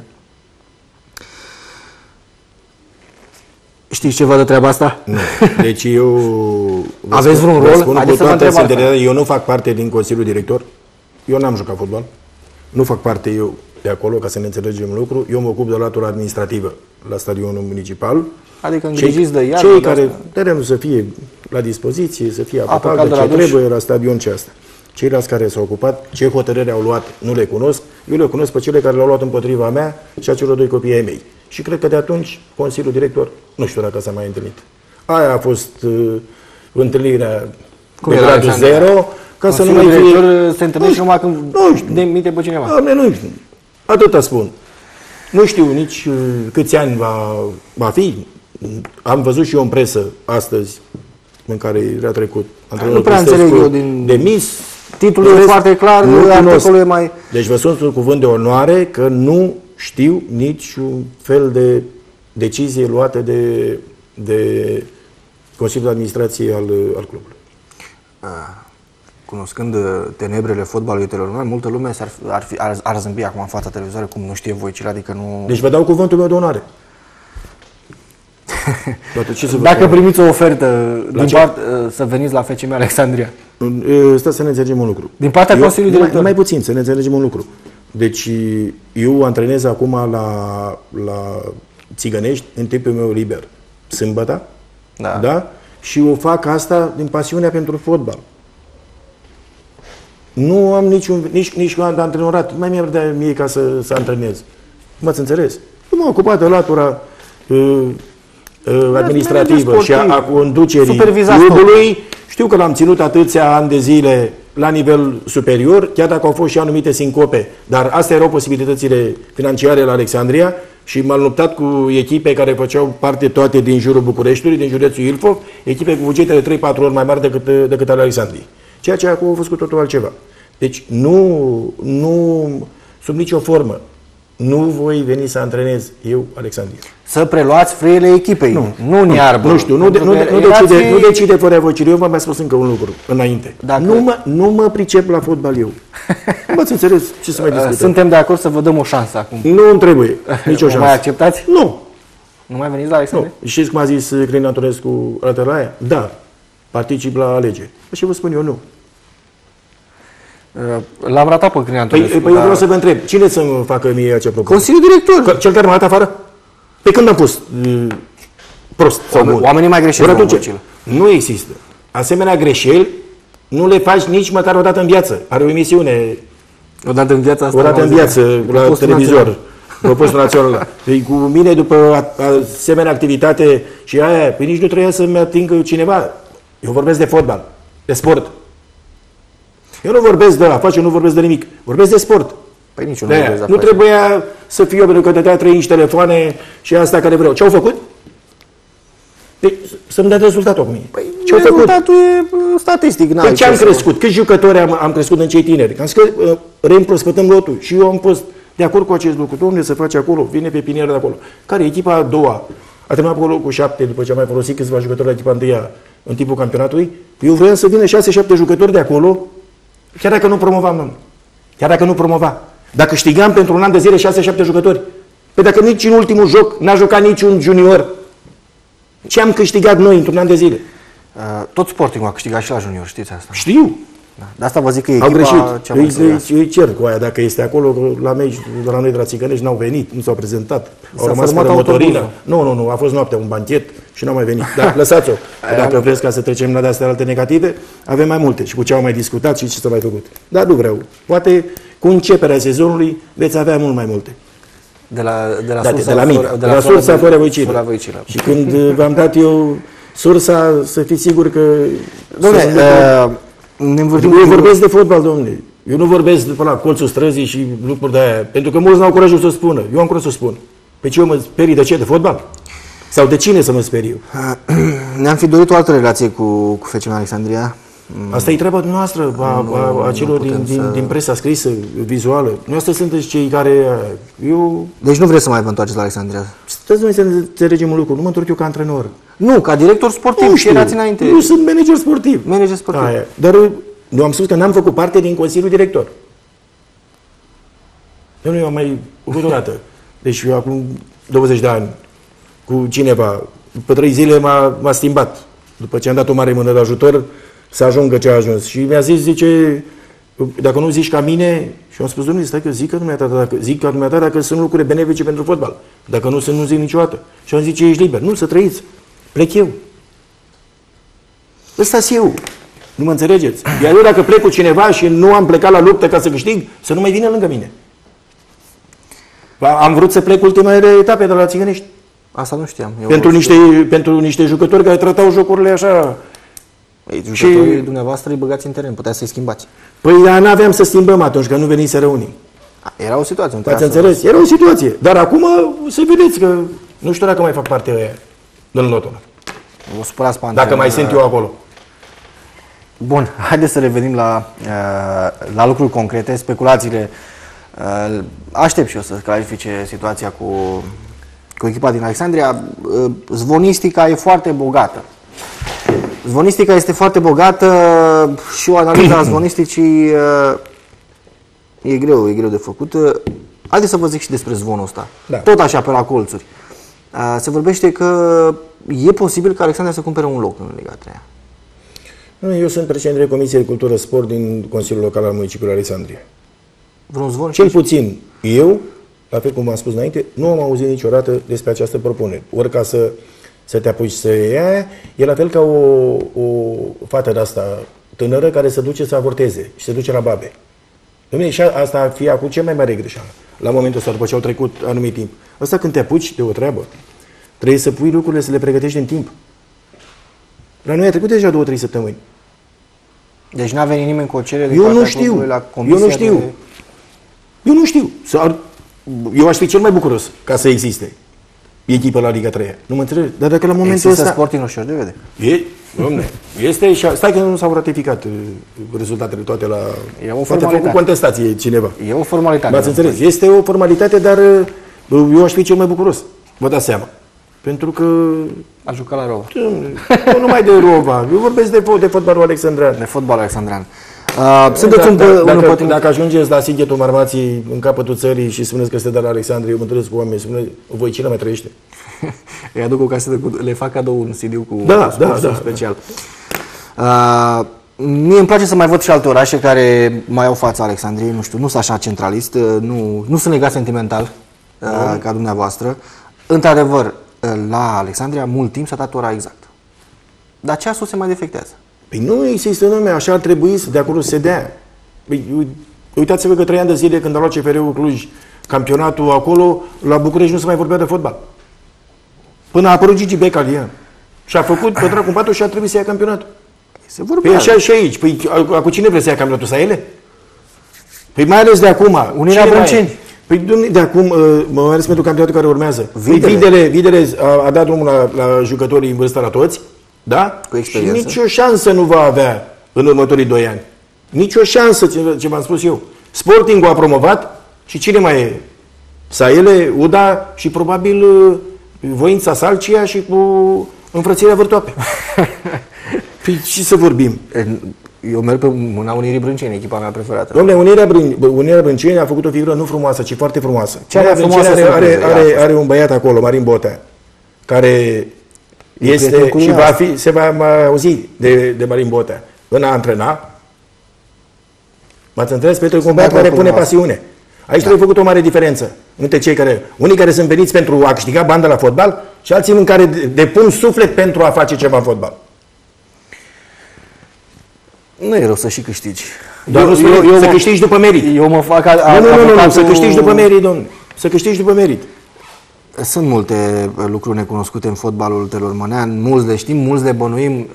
Știți ceva de treaba asta? Nu. Deci eu... Aveți vreun rol? Spun cu toată sinceritatea, eu nu fac parte din Consiliul Director. Eu n-am jucat fotbal. Nu fac parte eu de acolo, ca să ne înțelegem lucru. Eu mă ocup de latura administrativă la stadionul municipal. Adică îngrijiți de iarnă? Cei care terenul să fie la dispoziție, să fie apă caldă, ce trebuie la stadion, ce asta. Ceilalți care s-au ocupat, ce hotărâri au luat, nu le cunosc. Eu le cunosc pe cele care le-au luat împotriva mea și a celor doi copii ai mei. Și cred că de atunci Consiliul Director, nu știu dacă s-a mai întâlnit. Aia a fost uh, întâlnirea Cum de gradul zero, ca să nu mai fie... se întâlnește numai când demite pe cineva. Doamne, nu știu. Atâta spun. Nu știu nici uh, câți ani va, va fi. Am văzut și eu în presă astăzi, în care era trecut. Nu prea înțeleg eu din... demis. Titlul e foarte clar, articolul e mai... Deci vă sunt un cuvânt de onoare că nu știu niciun fel de decizie luată de, de Consiliul de Administrație al, al clubului. Cunoscând tenebrele fotbalului telorman, multă lume ar, ar, fi, ar, ar zâmbi acum în fața televizorului, cum nu știe Voicila, adică nu... Deci vă dau cuvântul meu de onoare. Ce să Dacă primiți o ofertă din part, să veniți la F C M Alexandria. Stați să ne înțelegem un lucru. Din partea eu, Consiliului Director. Mai puțin, să ne înțelegem un lucru. Deci eu antrenez acum la, la Țigănești în timpul meu liber. Sâmbătă. Da. Da? Și o fac asta din pasiunea pentru fotbal. Nu am niciun, nici, nici antrenorat. Mai mi-ar de mie ca să, să antrenez. M-ați înțeles? Eu m-am ocupat de latura uh, uh, administrativă și a, a conducerii clubului. Știu că l-am ținut atâția ani de zile la nivel superior, chiar dacă au fost și anumite sincope, dar astea erau posibilitățile financiare la Alexandria și m-am luptat cu echipe care făceau parte toate din jurul Bucureștiului, din județul Ilfov, echipe cu bugete de trei patru ori mai mari decât, decât ale Alexandriei. Ceea ce acum a fost cu totul altceva. Deci nu, nu sub nicio formă, nu voi veni să antrenez eu Alexandria. Să preluați frâiele echipei, nu, nu în iarbă. Nu știu, nu, de, nu, de, nu, decide, nu decide fără vocile. Eu v-am mai spus încă un lucru înainte. Dacă... Nu, mă, nu mă pricep la fotbal eu. Nu m-ați înțeles ce să mai discutăm. Suntem de acord să vă dăm o șansă acum. Nu îmi trebuie nicio șansă. Mai acceptați? Nu. Nu mai veniți la Alexandria? Nu. Și știți cum a zis Crin Antonescu la aia? Da. Particip la alegeri. Și vă spun eu nu. L-am ratat pe Crin Antonescu. Păi, păi dar... eu vreau să vă întreb. Cine să-mi facă mie acea propunere? Consiliul Director. Cel care m-a dat afară? Pe când am fost uh, prost sau bun? Oamenii mai greșesc. Nu există. Asemenea greșeli nu le faci nici măcar o dată în viață. Are o emisiune o dată în viață asta. O dată în viață la televizor. Postul național. Deci cu mine după asemenea activitate și aia, păi nici nu trebuia să-mi atingă cineva. Eu vorbesc de fotbal, de sport. Eu nu vorbesc de afaceri, nu vorbesc de nimic. Vorbesc de sport. Păi nici eu nu vorbesc de Nu trebuia să fiu eu, pentru că dădea trei nici telefoane și asta care vreau. Ce-au făcut? Păi, să-mi dea rezultatul acum. Păi, ce-au făcut? Rezultatul e statistic. Păi ce am crescut? Câți jucători am, am crescut în cei tineri? Am zis că uh, reîmprospătăm lotul. Și eu am fost de acord cu acest lucru. Dom'le, să face acolo. Vine pe Pinieră de acolo. Care e echipa a doua? A terminat acolo cu șapte, după ce am mai folosit câțiva jucători la echipa întâia în timpul campionatului. Eu vreau să vină șase șapte jucători de acolo, chiar dacă nu promovam. Chiar dacă nu promova. Dacă câștigam pentru un an de zile șase șapte jucători. Păi dacă nici în ultimul joc n-a jucat niciun junior, ce am câștigat noi într-un an de zile? Uh, tot Sportingul a câștigat și la junior, știți asta? Știu. Da. De asta vă zic că e au greșit. Cea mai îi, îi cer cu aia, dacă este acolo, la, mei, de la noi de la Țigănești n-au venit, nu s-au prezentat. Au rămas fără motorină. Nu, nu, nu, a fost noaptea, un banchet și n-au mai venit. Dar lăsați-o. Dacă vreți ca să trecem la de-astea alte negative, avem mai multe și cu ce au mai discutat și ce s-a mai făcut. Dar nu vreau. Poate cu începerea sezonului veți avea mult mai multe. De la, de la da, sursa, de la mine, de de la, la sursa Florea Voicilă. Voicilă. Și când v-am dat eu sursa, să fiți sigur că... Dom'le, uh, ne eu vorbesc de fotbal, domnule. Eu nu vorbesc de la colțul străzii și lucruri de aia. Pentru că mulți n-au curajul să spună. Eu am curaj să spun. Pe ce eu mă sperii de ce? De fotbal? Sau de cine să mă speriu? Ne-am fi dorit o altă relație cu, cu F C Alexandria. Asta e treaba noastră, a, a, a celor din, din, să... din presa scrisă, vizuală. Noastră sunteți cei care... Eu... Deci nu vreți să mai vă întoarceți la Alexandria? Stăți noi să înțelegem un lucru. Nu mă întorc eu ca antrenor. Nu, ca director sportiv. Nu știu. Erați înainte. Nu sunt manager sportiv. Manager sportiv. Aia. Dar eu am spus că n-am făcut parte din Consiliul Director. Eu nu eu am mai făcut o dată. Deci eu acum douăzeci de ani cu cineva, după trei zile m-a schimbat. După ce am dat o mare mână de ajutor, să ajungă ce a ajuns. Și mi-a zis, zice, dacă nu zici ca mine, și am spus, domnule, stai că zic ca dumneata, dacă, zic ca dumneata dacă sunt lucruri benefice pentru fotbal. Dacă nu sunt, nu zic niciodată. Și am zis, ce ești liber. Nu, să trăiți. Plec eu. Ăsta-s eu. Nu mă înțelegeți? Iar eu dacă plec cu cineva și nu am plecat la luptă ca să câștig, să nu mai vină lângă mine. Am vrut să plec ultimele etape de la Țigănești. Asta nu știam. Eu pentru, niște, pentru niște jucători care tratau jocurile așa. Ei, jucătorii și... dumneavoastră îi băgați în teren, puteați să-i schimbați. Păi dar n-aveam să schimbăm atunci, că nu veniseră unii. Era o situație. Ați înțeles? Era o situație. Dar acum să vedeți că nu știu dacă mai fac parte aia din lotul. Vă supărați pe dacă mai sunt eu acolo. Bun, haideți să revenim la, la lucruri concrete, speculațiile. Aștept și eu să clarifice situația cu, cu echipa din Alexandria. Zvonistica e foarte bogată. Zvonistica este foarte bogată și o analiză a zvonisticii e greu, e greu de făcut. Haideți să vă zic și despre zvonul ăsta. Da. Tot așa pe la colțuri. Se vorbește că e posibil ca Alexandria să cumpere un loc în Liga a treia. Eu sunt președintele Comisiei de Cultură Sport din Consiliul Local al Municipiului Alexandria. Vreun zvon? Cel puțin eu, la fel cum v-am spus înainte, nu am auzit niciodată despre această propunere. Ori ca să, să te apuci să ia, e la fel ca o, o fată de asta tânără care se duce să avorteze și se duce la babe. Dom'le, și asta ar fi acum cea mai mare greșeală. La momentul ăsta, după ce au trecut anumit timp. Asta când te apuci de o treabă, trebuie să pui lucrurile, să le pregătești în timp. La noi a trecut deja două, trei săptămâni. Deci n-a venit nimeni cu o cerere de eu nu știu. La comisia eu nu știu. De... Eu nu știu. Eu aș fi cel mai bucuros ca să existe echipă la Liga a treia. Nu mă înțeleg. Dar dacă la momentul ăsta... Sporting Roșior de vede. E, dom'le, este și... Stai că nu s-au ratificat rezultatele toate la... E o poate a făcut contestație cineva. E o formalitate. M-ați înțeles. Este o formalitate, dar eu aș fi cel mai bucuros. Vă dați seama. Pentru că... A jucat la Rova. Nu numai de Rova. Eu vorbesc de, de fotbalul alexandrean. De fotbal alexandrean. Uh, sunteți da, un, da, un dacă, poting... dacă ajungeți la Sighetul Marmației în capătul țării și spuneți că sunteți de la Alexandria, eu mă întâlnesc cu oameni, spuneți, voi cine mai trăiește? Îi aduc o casetă cu... Le fac cadou un C D cu, da, cu da, da, special. Uh, mie îmi place să mai văd și alte orașe care mai au fața Alexandriei, nu știu, nu sunt așa centralist, nu, nu sunt legat sentimental uh, mm. ca dumneavoastră. Într-adevăr, la Alexandria mult timp s-a dat ora exact. Dar ceasul se mai defectează. Păi nu există nume, așa ar trebui să de acolo să se dea. Păi, uitați-vă că trei ani de zile când a luat C F R-ul Cluj campionatul acolo, la București nu se mai vorbea de fotbal. Până a apărut Gigi Becalian. Și a făcut pe dracu patru și a trebuit să ia campionatul. Se vorbea. Păi așa și aici. Păi cu cine vreți să ia campionatul? Să ele? Păi mai ales de acum. Unirea Brânceni. Păi de acum, mai ales pentru campionatul care urmează. Videle, Videle, Videle a, a dat drumul la, la jucătorii în vârstă la toți. Da? Cu experiență. Și nicio șansă nu va avea în următorii doi ani. Nicio șansă, ce, ce v-am spus eu. Sporting-ul a promovat și cine mai e? Saele, Uda și probabil Voința Salcia și cu Înfrățirea Vârtoape. Păi ce să vorbim? Eu merg pe mâna Unirii Brânceni, echipa mea preferată. Dom'le, Unirea, Brân, Unirea Brânceni a făcut o figură nu frumoasă, ci foarte frumoasă. Ce are frumoasă are, are, are, are un băiat acolo, Marin Botea, care este și va fi, se va mai auzi de, de Marin Botea. În a antrena, m-ați înțeles? Pentru că un băiat care pune pasiune. Aici da. Trebuie făcut o mare diferență între cei care, unii care sunt veniți pentru a câștiga bandă la fotbal și alții în care depun suflet pentru a face ceva în fotbal. Nu e rău să și câștigi. Dar eu, eu, eu, să mă, câștigi după merit. Eu mă fac... A, nu, nu, nu, nu, nu, să câștigi după merit, domnule. Să câștigi după merit. Sunt multe lucruri necunoscute în fotbalul telormănean, mulți le știm, mulți le bănuim.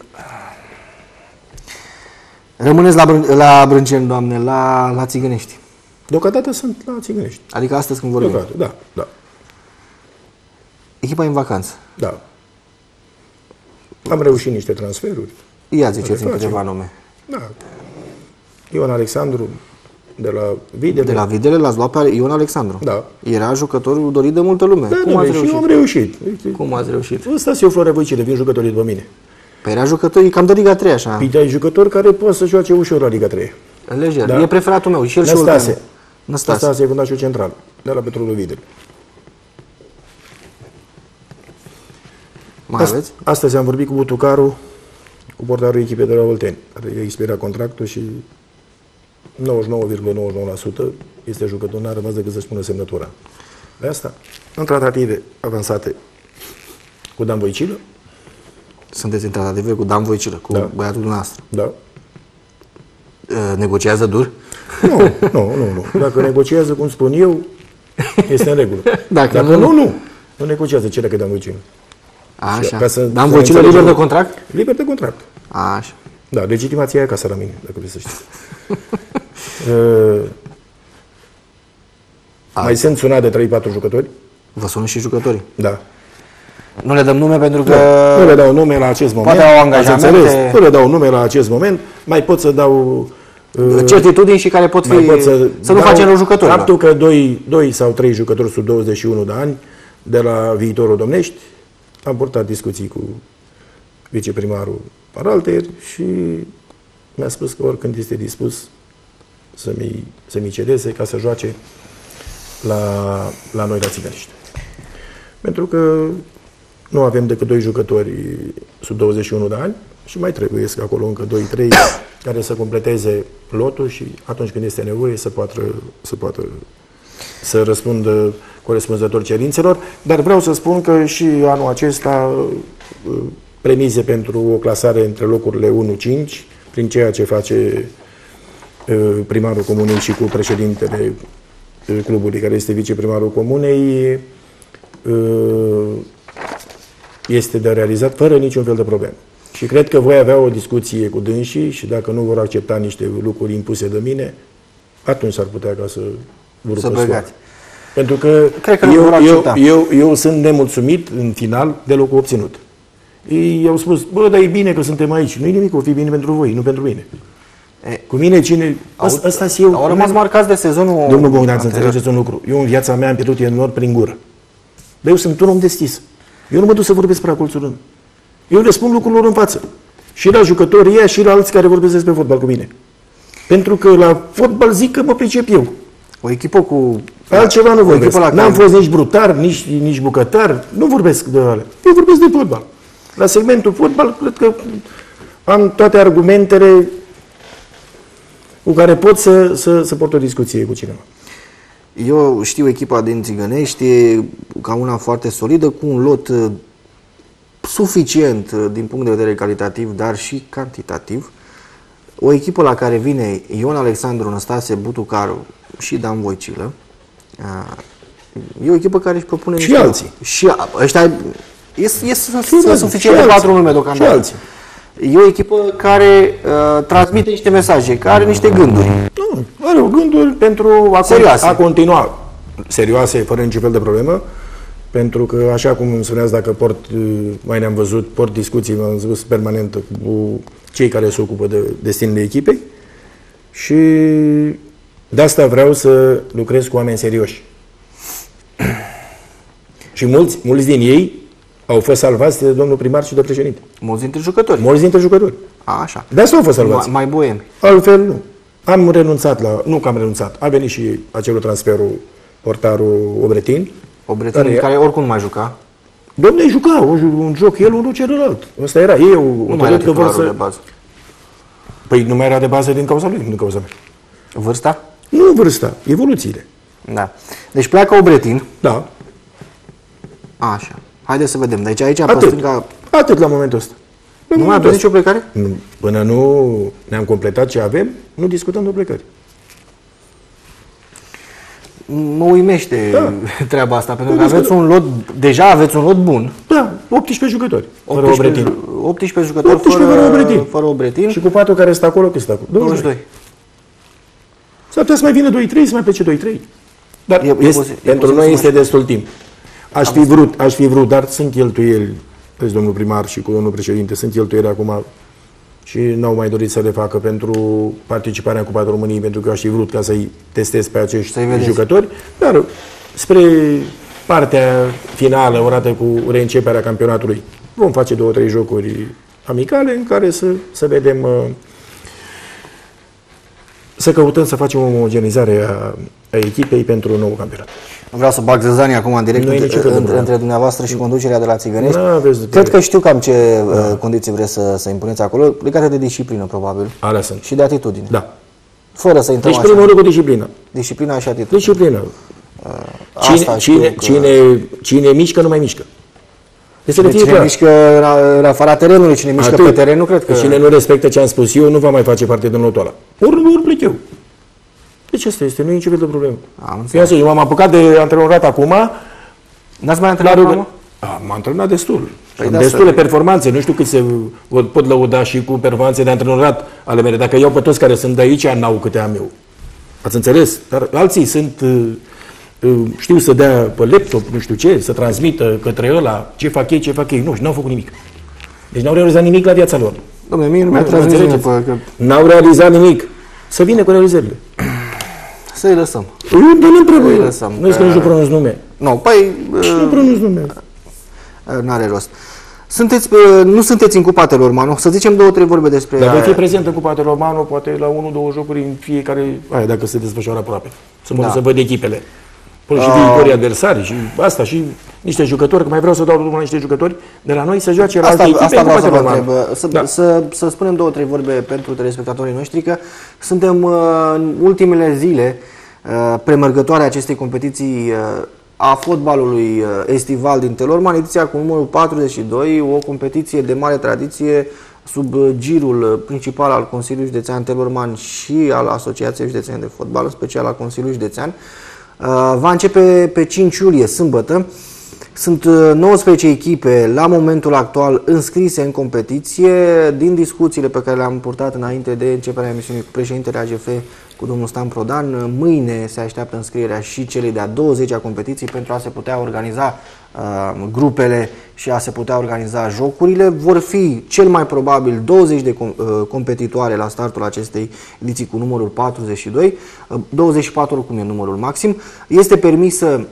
Rămâneți la, Br- la Brânceni, doamne, la, la Țigănești. Deocamdată sunt la Țigănești. Adică astăzi când vorbim. Deocamdată, da, da. Echipa e în vacanță. Da. Am reușit niște transferuri. Ia ziceți-mi câteva nume. Da. Ion Alexandru, de la Videle. De la Videle l-ați luat pe Ion Alexandru. Da. Era jucătorul dorit de multă lume. Da, Cum da, ați și reușit? eu am reușit. Cum ați reușit? Ăsta eu Florea Voicile, vin jucătorii după mine. Păi era jucător, cam de Liga trei, așa. Păi dai jucători care pot să joace ușor la Liga trei. Lejer. Da. E preferatul meu. Și el și Năstase. Năstase. Năstase e fundașul central, de la Petrolul Videle. Mai Ast- aveți? Astăzi am vorbit cu Butucaru, cu portarul echipei de la Olteni, care i-a expirat contractul și nouăzeci și nouă virgulă nouăzeci și nouă la sută este jucător, n-a rămas decât să spună semnătura. De asta, în tratative avansate cu Dan Voicilă. Sunteți în tratative cu Dan Voicilă, cu Da. băiatul dumneavoastră. Da. Negociază dur? Nu, nu, nu, nu. Dacă negociază, cum spun eu, este în regulă. Dacă, Dacă nu, nu. Nu negociază, cere că Dan Voicilă. Așa. Ca să- Dan să Voicilă înțelegem- liber de contract? Liber de contract. Așa. Da, legitimația e acasă la mine, dacă vreți să știți. uh, mai sunt sunat de trei patru jucători. Vă sună și jucătorii. Da. Nu le dăm nume pentru că... Nu, nu le dau nume la acest moment. Poate au ați angajamente. înțeles? Nu le dau nume la acest moment. Mai pot să dau... Uh, certitudini și care pot fi... mai pot să, să nu dau facem rău jucătorilor. Faptul că doi, doi sau trei jucători sub douăzeci și unu de ani de la Viitorul Domnești, am purtat discuții cu viceprimarul Paralter și mi-a spus că oricând este dispus să-mi, să-mi cedeze ca să joace la, la noi la Țigănești. Pentru că nu avem decât doi jucători sub douăzeci și unu de ani și mai trebuie acolo încă doi trei care să completeze lotul și atunci când este nevoie să poată să, poată să răspundă corespunzător cerințelor. Dar vreau să spun că și anul acesta premize pentru o clasare între locurile unu cinci, prin ceea ce face primarul comunei și cu președintele clubului, care este viceprimarul comunei, este de realizat fără niciun fel de problemă. Și cred că voi avea o discuție cu dânsii și dacă nu vor accepta niște lucruri impuse de mine, atunci s-ar putea ca să vă Să băgați. Pentru că, Cred că eu, vor eu, eu, eu sunt nemulțumit în final de locul obținut. Ei au spus, bă, dar e bine că suntem aici. Nu-i nimic, o fi bine pentru voi, nu pentru mine. E, cu mine cine... Ăsta, ăsta eu. Au rămas marcați de sezonul... Domnul Bogdan, să înțelegeți un lucru. Eu în viața mea am pierdut enorm prin gură. Dar eu sunt un om deschis. Eu nu mă duc să vorbesc prea colțurând. Eu le spun lucrurilor în față. Și la jucătorii ăia și la alții care vorbesc despre fotbal cu mine. Pentru că la fotbal zic că mă pricep eu. O echipă cu... Altceva nu vorbesc. N-am care... fost nici brutar, nici, nici bucătar. Nu vorbesc de alea. Eu vorbesc de fotbal. La segmentul fotbal, cred că am toate argumentele cu care pot să, să, să port o discuție cu cineva. Eu știu echipa din Țigănești ca una foarte solidă, cu un lot suficient din punct de vedere calitativ, dar și cantitativ. O echipă la care vine Ion Alexandru, Năstase Butucaru și Dan Voicilă. E o echipă care își propune... Și alții. Și ăștia... Este, este sunt suficient de patru nume deocamdată. Și alții. E o echipă care uh, transmite niște mesaje, care are niște gânduri. Nu, are gânduri pentru a, serioase. a continua. Serioase, fără niciun fel de problemă. Pentru că, așa cum îmi spuneați, dacă port, mai ne-am văzut, port discuții, m-am spus permanent cu cei care se ocupă de destinele echipei. Și de asta vreau să lucrez cu oameni serioși. Și mulți, mulți din ei au fost salvați de domnul primar și de președinte. Mulți dintre jucători. Mulți dintre jucători. A, așa. De asta au fost salvați. Mai, mai boemi. Altfel nu. Am renunțat la... Nu că am renunțat. A venit și acelul transferul portarul Obretin. Obretin, care, care oricum nu mai juca. Dom'le, juca un joc el, unul celălalt. Ăsta era. Ei au nu mai era titularul să... de bază. Păi nu mai era de bază din cauza lui, nu din cauza mea. Vârsta? Nu vârsta, evoluțiile. Da. Deci pleacă Obretin. Da. Așa. Haideți să vedem. Deci aici, Atât. pe stânga... Atât la momentul ăsta. Nu mai aveți nicio plecare? Până nu ne-am completat ce avem, nu discutăm de plecări. Mă uimește da. treaba asta, pentru că aveți un lot, deja aveți un lot bun. Da, optsprezece jucători, fără optsprezece, Obretin. optsprezece jucători optsprezece fără, fără Obretin. Fără Obretin. Și cu patru care stă acolo, cât stă acolo? douăzeci și doi. S-ar putea să mai vină doi trei, să mai plece doi trei. Dar e, este, e pentru noi este destul timp. Aș fi vrut, aș fi vrut, dar sunt cheltuieli, vezi, domnul primar și cu domnul președinte, sunt cheltuieli acum și n-au mai dorit să le facă pentru participarea în Cupa României, pentru că aș fi vrut ca să-i testez pe acești jucători, dar spre partea finală, odată cu reînceperea campionatului, vom face două, trei jocuri amicale în care să, să vedem, să căutăm să facem o omogenizare a, a echipei pentru un nou campionat. Nu vreau să bag zăzania acum în direct între, între, între dumneavoastră și conducerea de la Țigănești. Cred că știu cam ce da. condiții vreți să, să impuneți acolo, legate de disciplină, probabil. Alea sunt. Și de atitudine. Da. Fără să intrăm deci primul lucru, disciplină. Disciplina și atitudine. Disciplină. Cine, Asta cine, că... cine, cine mișcă, nu mai mișcă. Deci cine, cine mișcă în afara terenului, cine mișcă Atât. pe teren, nu cred că... Cine nu respectă ce am spus eu, nu va mai face parte din lotul ăla. Ori nu, ori plec eu. Deci asta este, nu e nicio fel de problemă. Eu m-am apucat de antrenorat acum. N-ați mai antrenat acum? M-am antrenat destul. Păi am destule de performanțe. Nu știu cât se pot lăuda și cu performanțe de antrenorat ale mele. Dacă iau pe toți care sunt de aici, n-au câte am eu. Ați înțeles? Dar alții sunt... știu să dea pe laptop, nu știu ce, să transmită către ăla ce fac ei, ce fac ei. Nu, și n-au făcut nimic. Deci n-au realizat nimic la viața lor. Dom'le, mie nu mi-a transmis. N-au realizat nimic. Să vină cu realizările. Să-i lăsăm. Nu, nu trebuie. Nu-i spune, nu pronunț nume. Nu, păi... Nu pronunț nume. N-are rost. Sunteți, nu sunteți în Cupa Telormanu, să zicem două, trei vorbe despre... Dar voi fi prezent în Cupa Telormanu, poate la unu, două jocuri în fiecare... Aia, dacă se desfășoară aproape. Să mă da. să văd echipele. Până și viitorii adversari și asta și niște jucători, că mai vreau să dau drumul la niște jucători de la noi să joace la alte echipe. Asta vreau să vă întreb. Să, da. să, să spunem două, trei vorbe pentru telespectatorii noștri, că suntem în ultimele zile premergătoare acestei competiții a fotbalului estival din Telorman, ediția cu numărul patruzeci și doi, o competiție de mare tradiție sub girul principal al Consiliului Județean Telorman și al Asociației Județene de Fotbal, în special al Consiliului Județean. Va începe pe cinci iulie, sâmbătă. Sunt nouăsprezece echipe la momentul actual înscrise în competiție. Din discuțiile pe care le-am purtat înainte de începerea emisiunii cu președintele A G F, cu domnul Stan Prodan, mâine se așteaptă înscrierea și celei de-a douăzecea competiții pentru a se putea organiza uh, grupele și a se putea organiza jocurile. Vor fi cel mai probabil douăzeci de com uh, competitoare la startul acestei ediții cu numărul patruzeci și doi. Uh, douăzeci și patru oricum e numărul maxim. Este permisă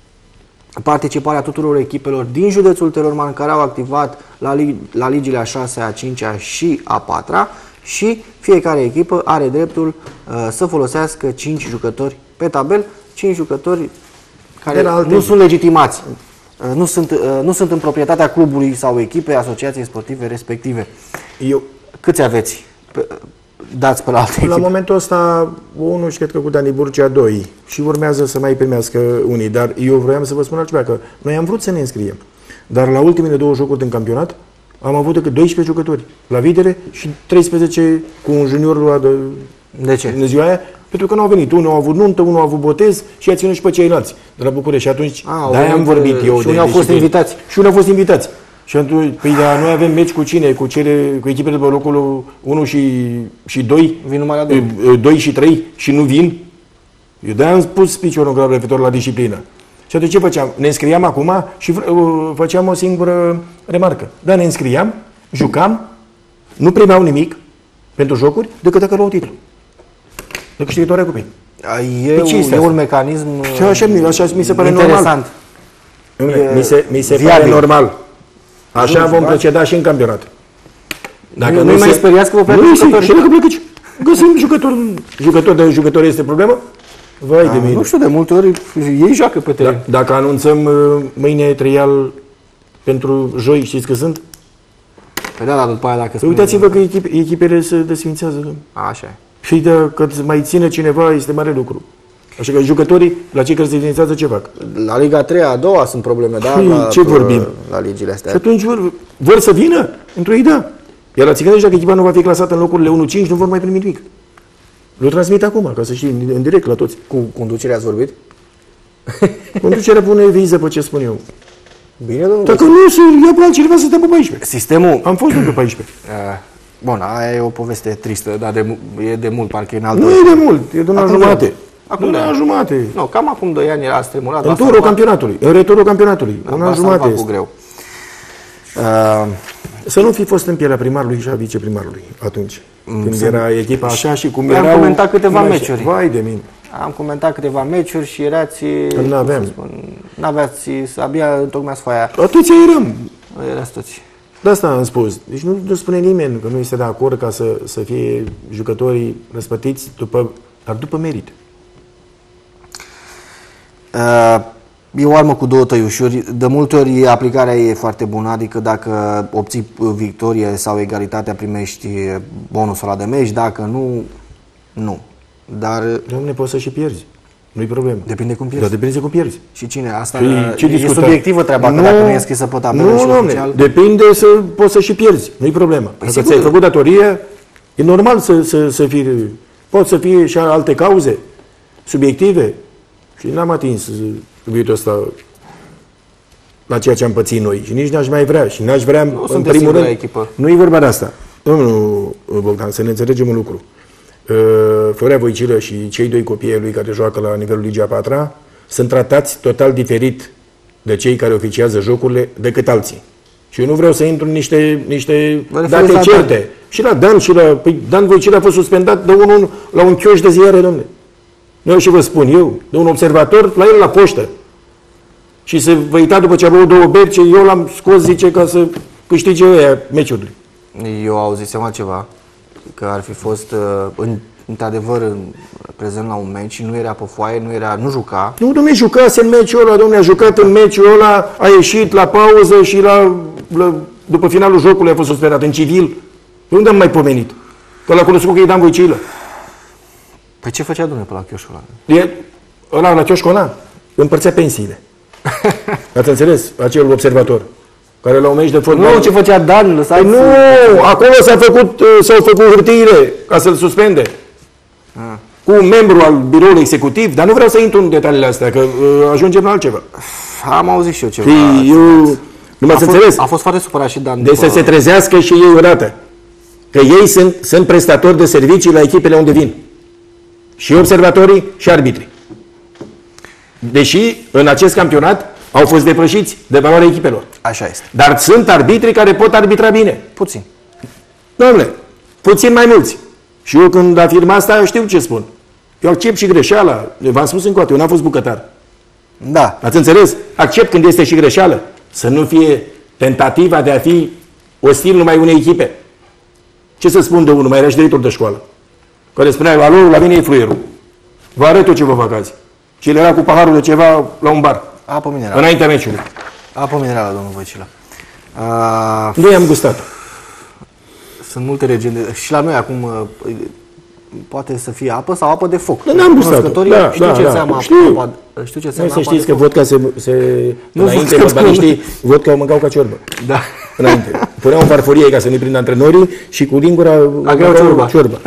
participarea tuturor echipelor din județul Telorman care au activat la, lig la ligile a șasea, a cincea și a patra și fiecare echipă are dreptul uh, să folosească cinci jucători pe tabel, cinci jucători care nu sunt legitimați, uh, nu, sunt, uh, nu sunt în proprietatea clubului sau echipei, asociației sportive respective. Eu... Câți aveți? Pe, dați pe la alte echipe? La momentul ăsta, unul și cred că cu Dani Burcea, doi. Și urmează să mai primească unii. Dar eu vroiam să vă spun altceva, că noi am vrut să ne înscriem. Dar la ultimele două jocuri din campionat, am avut decât doisprezece jucători la videre și treisprezece cu un junior luat de, de ce? În ziua aia, pentru că nu au venit. Unul a avut nuntă, unul a avut botez și a ținut și pe ceilalți de la București. Și atunci, de-aia am vorbit eu. Și unii au fost invitați. Și unii au fost invitați. Și atunci, păi, da, noi avem meci cu cine? Cu, cele, cu echipele de pe locul unu și, și doi? Vin numai la doi. doi și trei și nu vin? Eu de-aia am pus piciorul în grab referitor la disciplină. Și atunci ce făceam? Ne înscriam acum și uh, făceam o singură remarcă. Da, ne înscriam, jucam, nu primeau nimic pentru jocuri, decât dacă luau titlul. De câștigătoarea cupei. E, e un mecanism și așa, așa mi se pare interesant. Normal. Mi se, mi se pare normal. Așa vom proceda și în campionat. Dacă nu, nu mai speriați că vă pleacă jucători. Și dacă plecă, găsim jucători. Jucător de jucător este problemă? Vai da, de mine. Nu știu, de multe ori ei joacă pe teren. Da, dacă anunțăm uh, mâine trial pentru joi, știți că sunt? Păi da, dar după aia dacă... Păi uitați-vă că echip, echipele se desfințează. Așa e. Și de, că mai ține cineva este mare lucru. Așa că jucătorii, la cei care se desfințează, ce fac? La Liga a treia, a doua sunt probleme, da? Păi, la, ce vorbim? La ligile astea. Și atunci vor, vor să vină într-o idee. Iar la Țigănești, dacă echipa nu va fi clasată în locurile unu cinci, nu vor mai primi nimic. Le transmit acum, ca să știi, în direct la toți. Cu conducerea ați vorbit? Conducerea pune viză pe ce spun eu. Bine, domnul. Dacă nu, să ia pe altcineva să stea pe paisprezece. Sistemul... Am fost pe paisprezece. Uh, bun, aia e o poveste tristă, dar de, e de mult, parcă e în altă... Nu e de mult, e de un an jumate. Acum un an jumate. Nu, cam acum doi ani era stremurat. În turul campionatului, în returul campionatului. Un an jumate cu greu. Uh, Să nu fi fost în pielea primarului și a viceprimarului atunci. Când era echipa așa și cum erau... Am comentat câteva așa, meciuri. Vai de mine. Am comentat câteva meciuri și erați... Nu aveam. N-aveați, abia întocmeați foaia. Atunci eram. Erați toți. De asta am spus. Deci nu, nu spune nimeni că nu este de acord ca să, să fie jucătorii răspătiți după, dar după merit. Uh, e o armă cu două tăiușuri. De multe ori aplicarea e foarte bună, adică dacă obții victorie sau egalitatea primești bonusul ăla de meci, dacă nu, nu. Dar... Doamne, poți să și pierzi. Nu-i problemă. Depinde cum pierzi. Dar depinde cum pierzi. Și cine? Asta Păi, ce e discutăm? subiectivă treaba, nu, că dacă nu e scrisă pe tabelă nu, și doamne, oficial... depinde să poți să și pierzi. Nu-i problemă. Păi dacă sigur. ți-ai făcut datorie, e normal să, să, să fie... Pot să fie și alte cauze subiective. Și n-am atins subiectul ăsta la ceea ce am pățit noi. Și nici n-aș mai vrea. Și n-aș vrea, Nu în primul rând... echipă. Nu e vorba de asta. Domnul Bogdan, să ne înțelegem un lucru. Florea Voicilă și cei doi copii ai lui care joacă la nivelul Ligii a patra sunt tratați total diferit de cei care oficiază jocurile decât alții. Și eu nu vreau să intru în niște, niște date certe. Dan. Și la Dan, și la... Păi Dan Voicilă a fost suspendat de unul la un chioș de ziare, domnule. Eu și vă spun eu, de un observator, la el la poștă. Și se vă uita după ce a băut două beri, ce eu l-am scos, zice, ca să câștige ăia meciurile. Eu auzisem altceva, că ar fi fost în, într-adevăr prezent la un meci și nu era pe foaie, nu era, nu juca. Nu, domnule, jucase în meciul ăla, domnule, a jucat în meciul ăla, a ieșit la pauză și la, la după finalul jocului a fost suspendat în civil. De unde am mai pomenit? Că l-a cunoscut că e Dan Voicilă. Păi ce făcea, domnule, pe la chioșul ăla? E, ăla, la chioșul ăla, împărțea pensiile. Ați înțeles? Acel observator care la un meci de fotbal... Nu, ce făcea Dan, lăsați... Păi nu, acolo s-a făcut, s-au făcut hârtiile ca să-l suspende. Ah. Cu un membru al biroului executiv, dar nu vreau să intru în detaliile astea, că uh, ajungem la altceva. Am auzit și eu ceva. Păi, eu... Nu m-ați înțeles? A fost foarte supărat și Dan. De după... să se trezească și ei odată. Că ei sunt, sunt prestatori de servicii la echipele unde vin. Și observatorii și arbitrii. Deși în acest campionat au fost depășiți de valoarea echipelor. Așa este. Dar sunt arbitri care pot arbitra bine. Puțin. Dom'le, puțin mai mulți. Și eu când afirm asta, eu știu ce spun. Eu accept și greșeala. V-am spus încă o dată, eu n-am fost bucătar. Da. Ați înțeles? Accept când este și greșeală. Să nu fie tentativa de a fi ostil numai unei echipe. Ce să spun de unul? Mai era și director de școală. Care spunea, alo, la mine e fluierul. Vă arăt eu ce vă fac azi. Și el era cu paharul de ceva la un bar. Apă minerală. Înaintea meciului. Apă minerală, domnul Voicilă. Uh, Noi am gustat. Sunt multe legende. Și la noi acum uh, poate să fie apă sau apă de foc. Da, n-am gustat. Da, știu da, ce da. înseamnă Știu. apă. Știu ce înseamnă să apa știți de că foc. vodka se... se Nu înainte, vă fotbaliștii vodka o mâncau ca ciorbă. Da. Înainte. Puneau în farfurie ca să nu-i prindă antrenorii și cu lingura aveau ciorba. ciorba.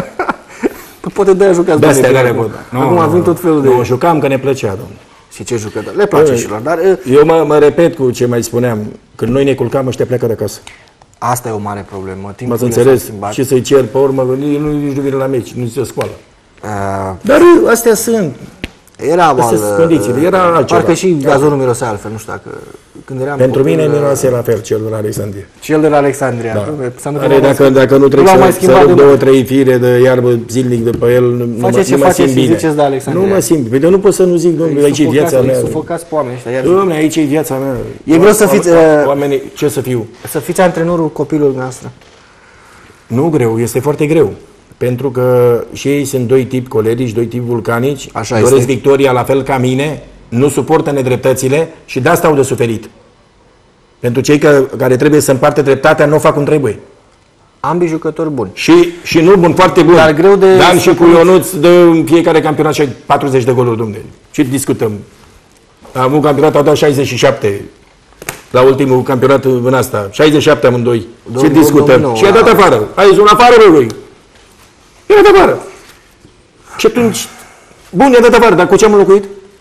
Păi poate de-aia jucați. De astea care pot. Acum avem tot felul de... Nu, jucam că ne plăcea, domnule. Și ce jucători? Le place și lor, dar... Eu mă, mă repet cu ce mai spuneam. Când noi ne culcam, ăștia pleacă de acasă. Asta e o mare problemă. M-ați înțeles? Și să-i cer pe urmă, nici nu, nici nu vine la meci, nu se scoală. Uh, dar astea sunt. Era Astea sunt condițiile, era altceva. Parcă și gazonul mirosea altfel, nu știu dacă... Când eram Pentru mine miroase la fel, cel de la Alexandria. Cel de la Alexandria. Da. Are, dacă, dacă nu trebuie să, să rup două, trei fire de iarbă zilnic de pe el, nu, face nu, ce nu mă simt bine. De Alexandria. Nu mă simt bine. Nu pot să nu zic, domnule, aici e viața mea. Sufocați pe oameni ăștia. Domnule, aici e viața mea. E greu să fiți... Oamenii, ce să fiu? Să fiți antrenorul copilului noastră. Nu greu, este foarte greu. Pentru că și ei sunt doi tipi colerici, doi tipi vulcanici, așa doresc este. victoria la fel ca mine, nu suportă nedreptățile și de asta au de suferit. Pentru cei că, care trebuie să împartă dreptatea, nu o fac cum trebuie. Ambii jucători buni. Și, și nu bun, foarte bun. Dar greu de... Dan și cu Ionuț dă în fiecare campionat și patruzeci de goluri, domnule. Ce discutăm? Am un campionat, au dat șaizeci și șapte. la ultimul campionat în asta, șaizeci și șapte amândoi. Ce discutăm? Și i-a dat la... afară. Ai zis un afară lui. I-a dat afară. Și atunci, bun, i-a dat afară, dar cu ce am înlocuit?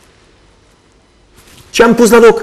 Ce am pus la loc?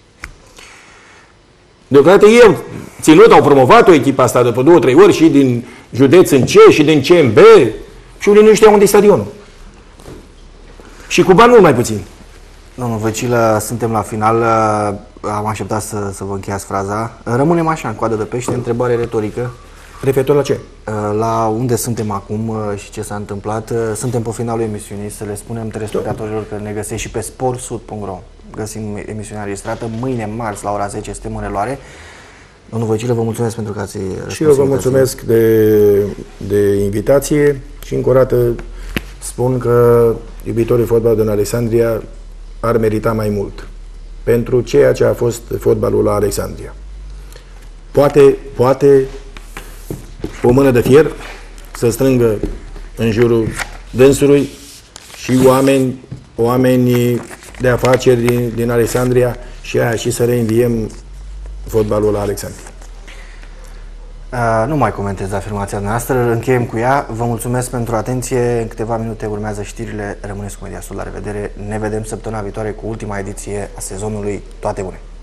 Deocamdată ei ținut, au promovat-o echipa asta după două, trei ori și din județ în C și din C în B și unii nu știau unde e stadionul. Și cu bani mult mai puțin. Domnul Văcilă, suntem la final, am așteptat să, să vă încheiați fraza. Rămânem așa, în coadă de pește, întrebare retorică. Referitor la ce? La unde suntem acum și ce s-a întâmplat. Suntem pe finalul emisiunii, să le spunem telespectatorilor că ne găsesc și pe sport sud punct ro. Găsim emisiunea înregistrată. Mâine, marți, la ora zece, suntem în reluare. Domnul Văcilă, vă mulțumesc pentru că ați răspuns. Și eu vă mulțumesc de, de invitație și încă o dată spun că iubitorii fotbal din Alexandria ar merita mai mult pentru ceea ce a fost fotbalul la Alexandria. Poate, poate o mână de fier să strângă în jurul dânsului și oameni, oameni de afaceri din, din Alexandria și aia și să reînviem fotbalul la Alexandria. Uh, nu mai comentez afirmația noastră, încheiem cu ea. Vă mulțumesc pentru atenție. În câteva minute urmează știrile. Rămâneți cu Media Sud. La revedere. Ne vedem săptămâna viitoare cu ultima ediție a sezonului. Toate bune!